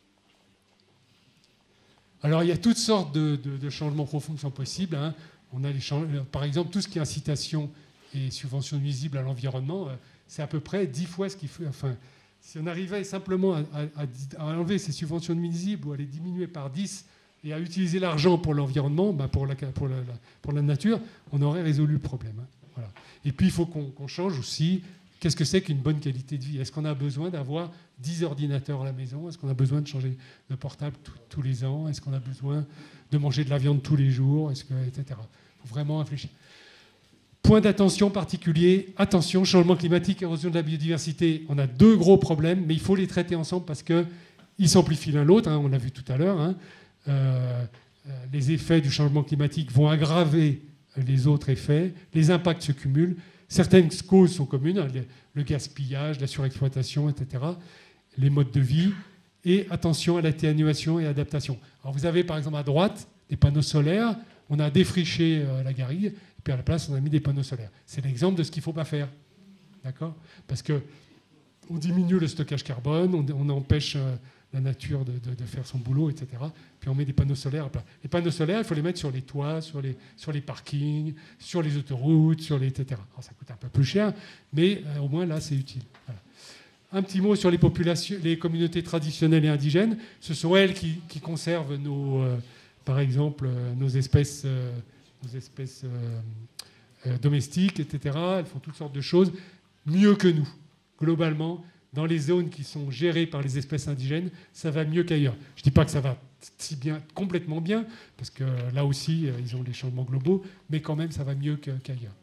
Alors il y a toutes sortes de, de, de changements profonds qui sont possibles. Hein. On a les par exemple, tout ce qui est incitation et subvention nuisible à l'environnement, c'est à peu près dix fois ce qu'il faut. Enfin, si on arrivait simplement à, à, à enlever ces subventions nuisibles ou à les diminuer par dix et à utiliser l'argent pour l'environnement, ben pour, la, pour, la, pour la nature, on aurait résolu le problème. Hein. Voilà. Et puis, il faut qu'on qu'on change aussi. Qu'est-ce que c'est qu'une bonne qualité de vie? Est-ce qu'on a besoin d'avoir dix ordinateurs à la maison? Est-ce qu'on a besoin de changer de portable tous les ans? Est-ce qu'on a besoin de manger de la viande tous les jours? Est-ce que, et cetera. Il faut vraiment réfléchir. Point d'attention particulier, attention, changement climatique, érosion de la biodiversité. On a deux gros problèmes, mais il faut les traiter ensemble parce qu'ils s'amplifient l'un l'autre, hein, on l'a vu tout à l'heure. Hein. Euh, les effets du changement climatique vont aggraver les autres effets, les impacts se cumulent. Certaines causes sont communes, hein, le gaspillage, la surexploitation, et cetera, les modes de vie, et attention à l'atténuation et l'adaptation. Alors vous avez par exemple à droite des panneaux solaires, on a défriché euh, la garrigue, et puis à la place on a mis des panneaux solaires. C'est l'exemple de ce qu'il ne faut pas faire. D'accord ? Parce que on diminue le stockage carbone, on, on empêche euh, la nature de, de, de faire son boulot, et cetera. Puis on met des panneaux solaires à plat. Les panneaux solaires, il faut les mettre sur les toits, sur les, sur les parkings, sur les autoroutes, sur les, et cetera. Alors ça coûte un peu plus cher, mais euh, au moins là, c'est utile. Voilà. Un petit mot sur les populations, les communautés traditionnelles et indigènes. Ce sont elles qui, qui conservent nos, euh, par exemple, euh, nos espèces, euh, nos espèces euh, euh, domestiques, et cetera. Elles font toutes sortes de choses mieux que nous. Globalement, dans les zones qui sont gérées par les espèces indigènes, ça va mieux qu'ailleurs. Je ne dis pas que ça va si bien, complètement bien, parce que là aussi, ils ont les changements globaux, mais quand même, ça va mieux qu'ailleurs.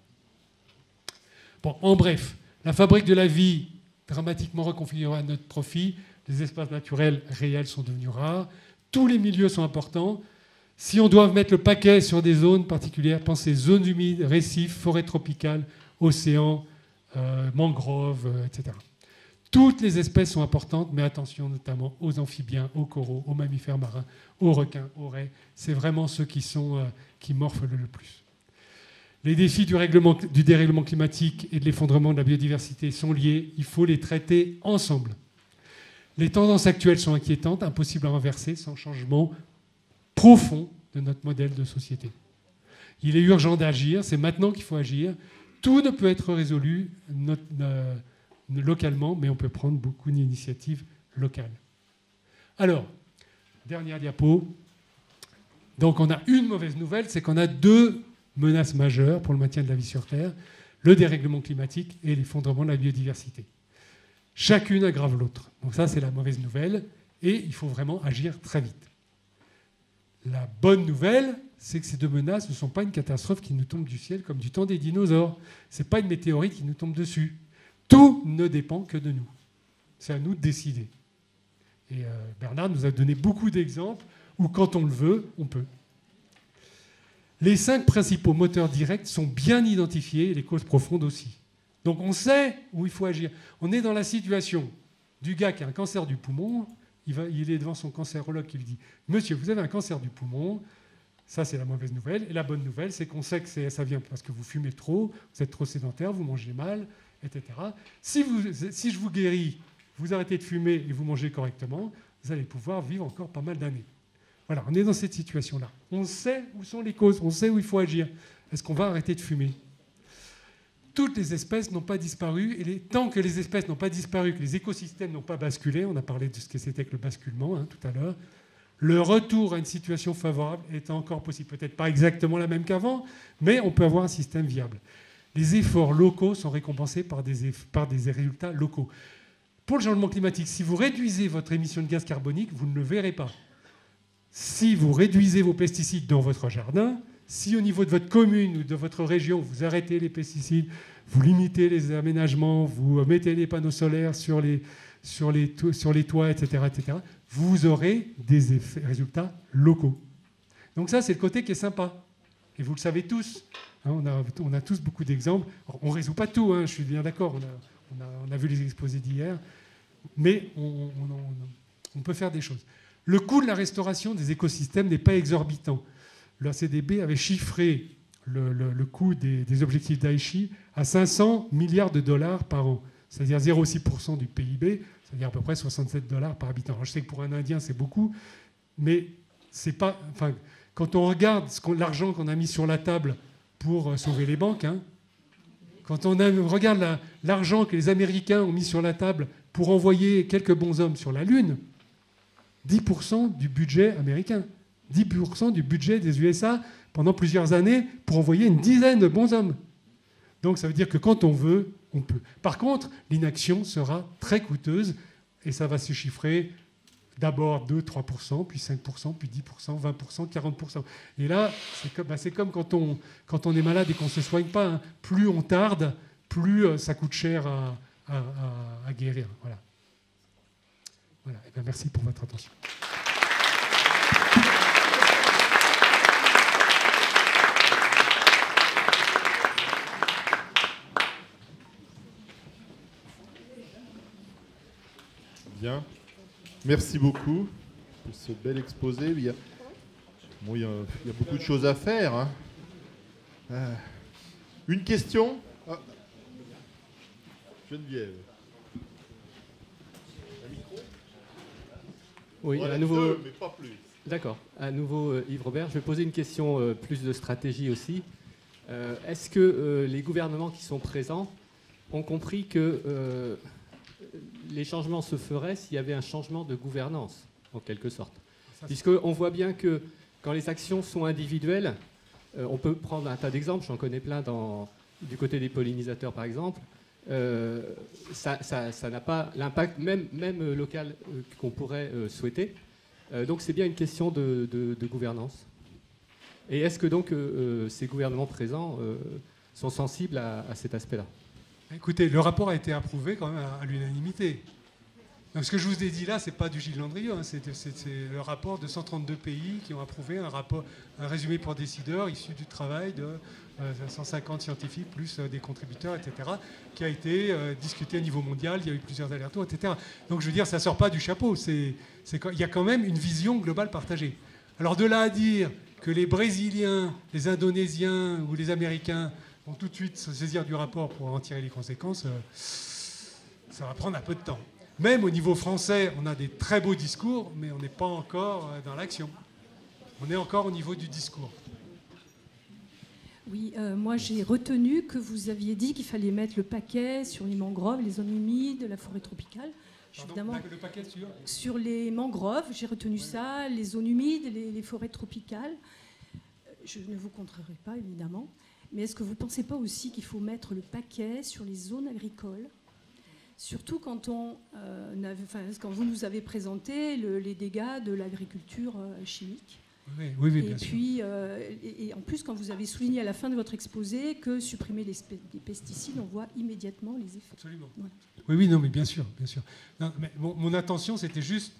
Bon, en bref, la fabrique de la vie dramatiquement reconfigurée à notre profit, les espaces naturels réels sont devenus rares, tous les milieux sont importants. Si on doit mettre le paquet sur des zones particulières, pensez zones humides, récifs, forêts tropicales, océans, euh, mangroves, euh, et cetera. Toutes les espèces sont importantes, mais attention notamment aux amphibiens, aux coraux, aux mammifères marins, aux requins, aux raies. C'est vraiment ceux qui, sont, euh, qui morflent le plus. Les défis du, règlement, du dérèglement climatique et de l'effondrement de la biodiversité sont liés. Il faut les traiter ensemble. Les tendances actuelles sont inquiétantes, impossibles à renverser sans changement profond de notre modèle de société. Il est urgent d'agir, c'est maintenant qu'il faut agir. Tout ne peut être résolu notre, euh, localement, mais on peut prendre beaucoup d'initiatives locales. Alors, dernière diapo. Donc on a une mauvaise nouvelle, c'est qu'on a deux menaces majeures pour le maintien de la vie sur Terre, le dérèglement climatique et l'effondrement de la biodiversité. Chacune aggrave l'autre. Donc ça, c'est la mauvaise nouvelle, et il faut vraiment agir très vite. La bonne nouvelle, c'est que ces deux menaces ne sont pas une catastrophe qui nous tombe du ciel comme du temps des dinosaures. Ce n'est pas une météorite qui nous tombe dessus. Tout ne dépend que de nous. C'est à nous de décider. Et euh, Bernard nous a donné beaucoup d'exemples où, quand on le veut, on peut. Les cinq principaux moteurs directs sont bien identifiés et les causes profondes aussi. Donc on sait où il faut agir. On est dans la situation du gars qui a un cancer du poumon. Il, va, il est devant son cancérologue qui lui dit « Monsieur, vous avez un cancer du poumon ». Ça, c'est la mauvaise nouvelle. Et la bonne nouvelle, c'est qu'on sait que ça vient parce que vous fumez trop, vous êtes trop sédentaire, vous mangez mal, et cetera. Si, vous, si je vous guéris, vous arrêtez de fumer et vous mangez correctement, vous allez pouvoir vivre encore pas mal d'années. Voilà, on est dans cette situation-là. On sait où sont les causes, on sait où il faut agir. Est-ce qu'on va arrêter de fumer ? Toutes les espèces n'ont pas disparu, et les, tant que les espèces n'ont pas disparu, que les écosystèmes n'ont pas basculé, on a parlé de ce que c'était que le basculement hein, tout à l'heure, le retour à une situation favorable est encore possible. Peut-être pas exactement la même qu'avant, mais on peut avoir un système viable. Les efforts locaux sont récompensés par des, par des résultats locaux. Pour le changement climatique, si vous réduisez votre émission de gaz carbonique, vous ne le verrez pas. Si vous réduisez vos pesticides dans votre jardin, si au niveau de votre commune ou de votre région, vous arrêtez les pesticides, vous limitez les aménagements, vous mettez les panneaux solaires sur les, sur les, to- sur les toits, et cetera, et cetera, vous aurez des effets, résultats locaux. Donc ça, c'est le côté qui est sympa. Et vous le savez tous. Hein, on, a, on a tous beaucoup d'exemples. Alors, on ne résout pas tout, hein, je suis bien d'accord. On a, on, a, on a vu les exposés d'hier. Mais on, on, on, on peut faire des choses. Le coût de la restauration des écosystèmes n'est pas exorbitant. Le C D B avait chiffré le, le, le coût des, des objectifs d'Aichi à cinq cents milliards de dollars par an, c'est-à-dire zéro virgule six pour cent du P I B, c'est-à-dire à peu près soixante-sept dollars par habitant. Alors, je sais que pour un Indien, c'est beaucoup, mais c'est pas, enfin, quand on regarde ce qu'on, l'argent qu'on a mis sur la table pour sauver les banques, hein, quand on, a, on regarde la, l'argent que les Américains ont mis sur la table pour envoyer quelques bonshommes sur la Lune, dix pour cent du budget américain. dix pour cent du budget des U S A pendant plusieurs années pour envoyer une dizaine de bonshommes. Donc ça veut dire que quand on veut, on peut. Par contre, l'inaction sera très coûteuse et ça va se chiffrer d'abord deux à trois pour cent, puis cinq pour cent, puis dix pour cent, vingt pour cent, quarante pour cent. Et là, c'est comme, bah c'est comme quand, on, quand on est malade et qu'on ne se soigne pas. Hein. Plus on tarde, plus euh, ça coûte cher à, à, à, à guérir. Voilà. Voilà. Et bien, merci pour votre attention. Bien. Merci beaucoup pour ce bel exposé. Il y a, bon, il y a, il y a beaucoup de choses à faire. Hein. Euh, une question ah. Geneviève. Oui, voilà, à nouveau. deux, mais pas plus. D'accord. À nouveau, euh, Yves Robert, je vais poser une question euh, plus de stratégie aussi. Euh, Est-ce que euh, les gouvernements qui sont présents ont compris que euh, les changements se feraient s'il y avait un changement de gouvernance, en quelque sorte? Puisqu'on voit bien que quand les actions sont individuelles, euh, on peut prendre un tas d'exemples, j'en connais plein dans, du côté des pollinisateurs par exemple, euh, ça n'a ça, ça pas l'impact même, même local euh, qu'on pourrait euh, souhaiter. Euh, donc c'est bien une question de, de, de gouvernance. Et est-ce que donc euh, ces gouvernements présents euh, sont sensibles à, à cet aspect-là? Écoutez, le rapport a été approuvé quand même à, à l'unanimité. Donc, ce que je vous ai dit là, c'est pas du Gilles Landrieux, hein, c'est le rapport de cent trente-deux pays qui ont approuvé un, rapport, un résumé pour décideurs issu du travail de euh, cent cinquante scientifiques plus euh, des contributeurs, et cetera, qui a été euh, discuté au niveau mondial. Il y a eu plusieurs allers-retours, et cetera. Donc je veux dire, ça sort pas du chapeau. C'est, c'est, il y a quand même une vision globale partagée. Alors de là à dire que les Brésiliens, les Indonésiens ou les Américains vont tout de suite se saisir du rapport pour en tirer les conséquences, euh, ça va prendre un peu de temps. Même au niveau français, on a des très beaux discours, mais on n'est pas encore dans l'action. On est encore au niveau du discours. Oui, euh, moi j'ai retenu que vous aviez dit qu'il fallait mettre le paquet sur les mangroves, les zones humides, la forêt tropicale. Pardon, évidemment, le paquet sur sur les mangroves, j'ai retenu oui. ça, les zones humides, les, les forêts tropicales. Je ne vous contrerai pas, évidemment. Mais est-ce que vous ne pensez pas aussi qu'il faut mettre le paquet sur les zones agricoles ? Surtout quand, on, euh, avait, enfin, quand vous nous avez présenté le, les dégâts de l'agriculture euh, chimique. Oui, oui, oui, bien et sûr. puis, euh, et, et en plus, quand vous avez souligné à la fin de votre exposé que supprimer les, les pesticides, on voit immédiatement les effets. Absolument. Ouais. Oui, oui, non, mais bien sûr, bien sûr. Non, mais mon, mon intention, c'était juste...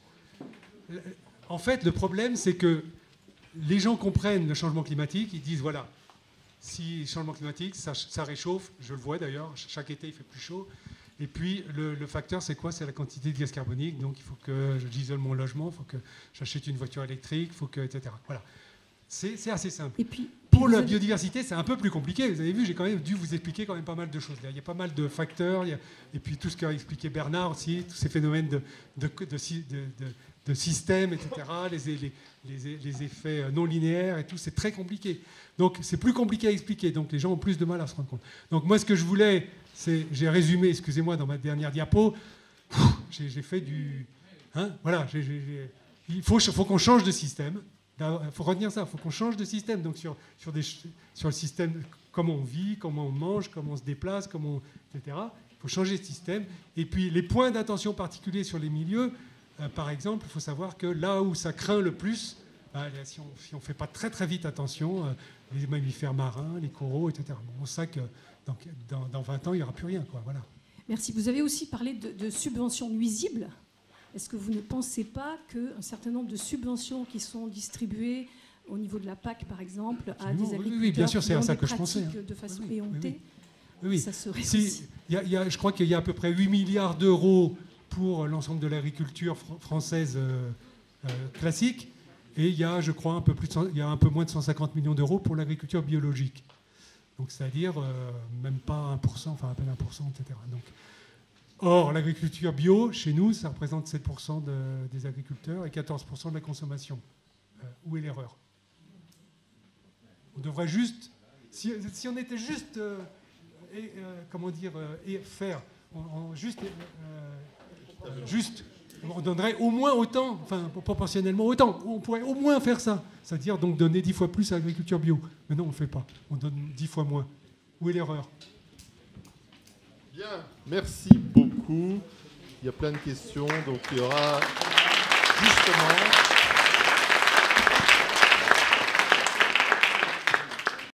En fait, le problème, c'est que les gens comprennent le changement climatique, ils disent, voilà, si changement climatique, ça, ça réchauffe, je le vois d'ailleurs, chaque été, il fait plus chaud. Et puis, le, le facteur, c'est quoi? C'est la quantité de gaz carbonique. Donc, il faut que j'isole mon logement, il faut que j'achète une voiture électrique, il faut que, et cetera. Voilà. C'est assez simple. Et puis, pour puis la avez... biodiversité, c'est un peu plus compliqué. Vous avez vu, j'ai quand même dû vous expliquer quand même pas mal de choses. Il y a pas mal de facteurs. Il y a, et puis, tout ce qu'a expliqué Bernard aussi, tous ces phénomènes de, de, de, de, de, de système, et cetera, les, les, les, les effets non linéaires et tout, c'est très compliqué. Donc, c'est plus compliqué à expliquer. Donc, les gens ont plus de mal à se rendre compte. Donc, moi, ce que je voulais... J'ai résumé, excusez-moi, dans ma dernière diapo, j'ai fait du... Hein, voilà, j ai, j ai, il faut, faut qu'on change de système. Il faut retenir ça, il faut qu'on change de système. Donc sur, sur, des, sur le système, comment on vit, comment on mange, comment on se déplace, comment on, et cetera. Il faut changer de système. Et puis les points d'attention particuliers sur les milieux, euh, par exemple, il faut savoir que là où ça craint le plus, bah, si on si ne fait pas très très vite attention, euh, les mammifères marins, les coraux, et cetera. Bon, on sait que donc, dans, dans vingt ans, il n'y aura plus rien, quoi. Voilà. Merci. Vous avez aussi parlé de, de subventions nuisibles. Est-ce que vous ne pensez pas qu'un certain nombre de subventions qui sont distribuées au niveau de la P A C, par exemple, à des agriculteurs oui, oui, bien sûr, c'est à ça que je pensais, pensais. Hein. De façon oui, oui, éhontée, oui, oui. ça serait si, aussi... y a, y a, je crois qu'il y a à peu près huit milliards d'euros pour l'ensemble de l'agriculture fr française euh, euh, classique, et il y a, je crois, un peu, plus de cent, y a un peu moins de cent cinquante millions d'euros pour l'agriculture biologique. Donc, c'est-à-dire euh, même pas un pour cent, enfin à peine un pour cent, et cetera. Donc, or, l'agriculture bio, chez nous, ça représente sept pour cent de, des agriculteurs et quatorze pour cent de la consommation. Euh, où est l'erreur? On devrait juste, si, si on était juste, euh, et, euh, comment dire, euh, et faire, on, on, juste, euh, euh, juste, on donnerait au moins autant, enfin proportionnellement autant. On pourrait au moins faire ça, c'est-à-dire donc donner dix fois plus à l'agriculture bio. Mais non, on ne le fait pas. On donne dix fois moins. Où est l'erreur? Bien, merci beaucoup. Il y a plein de questions, donc il y aura justement...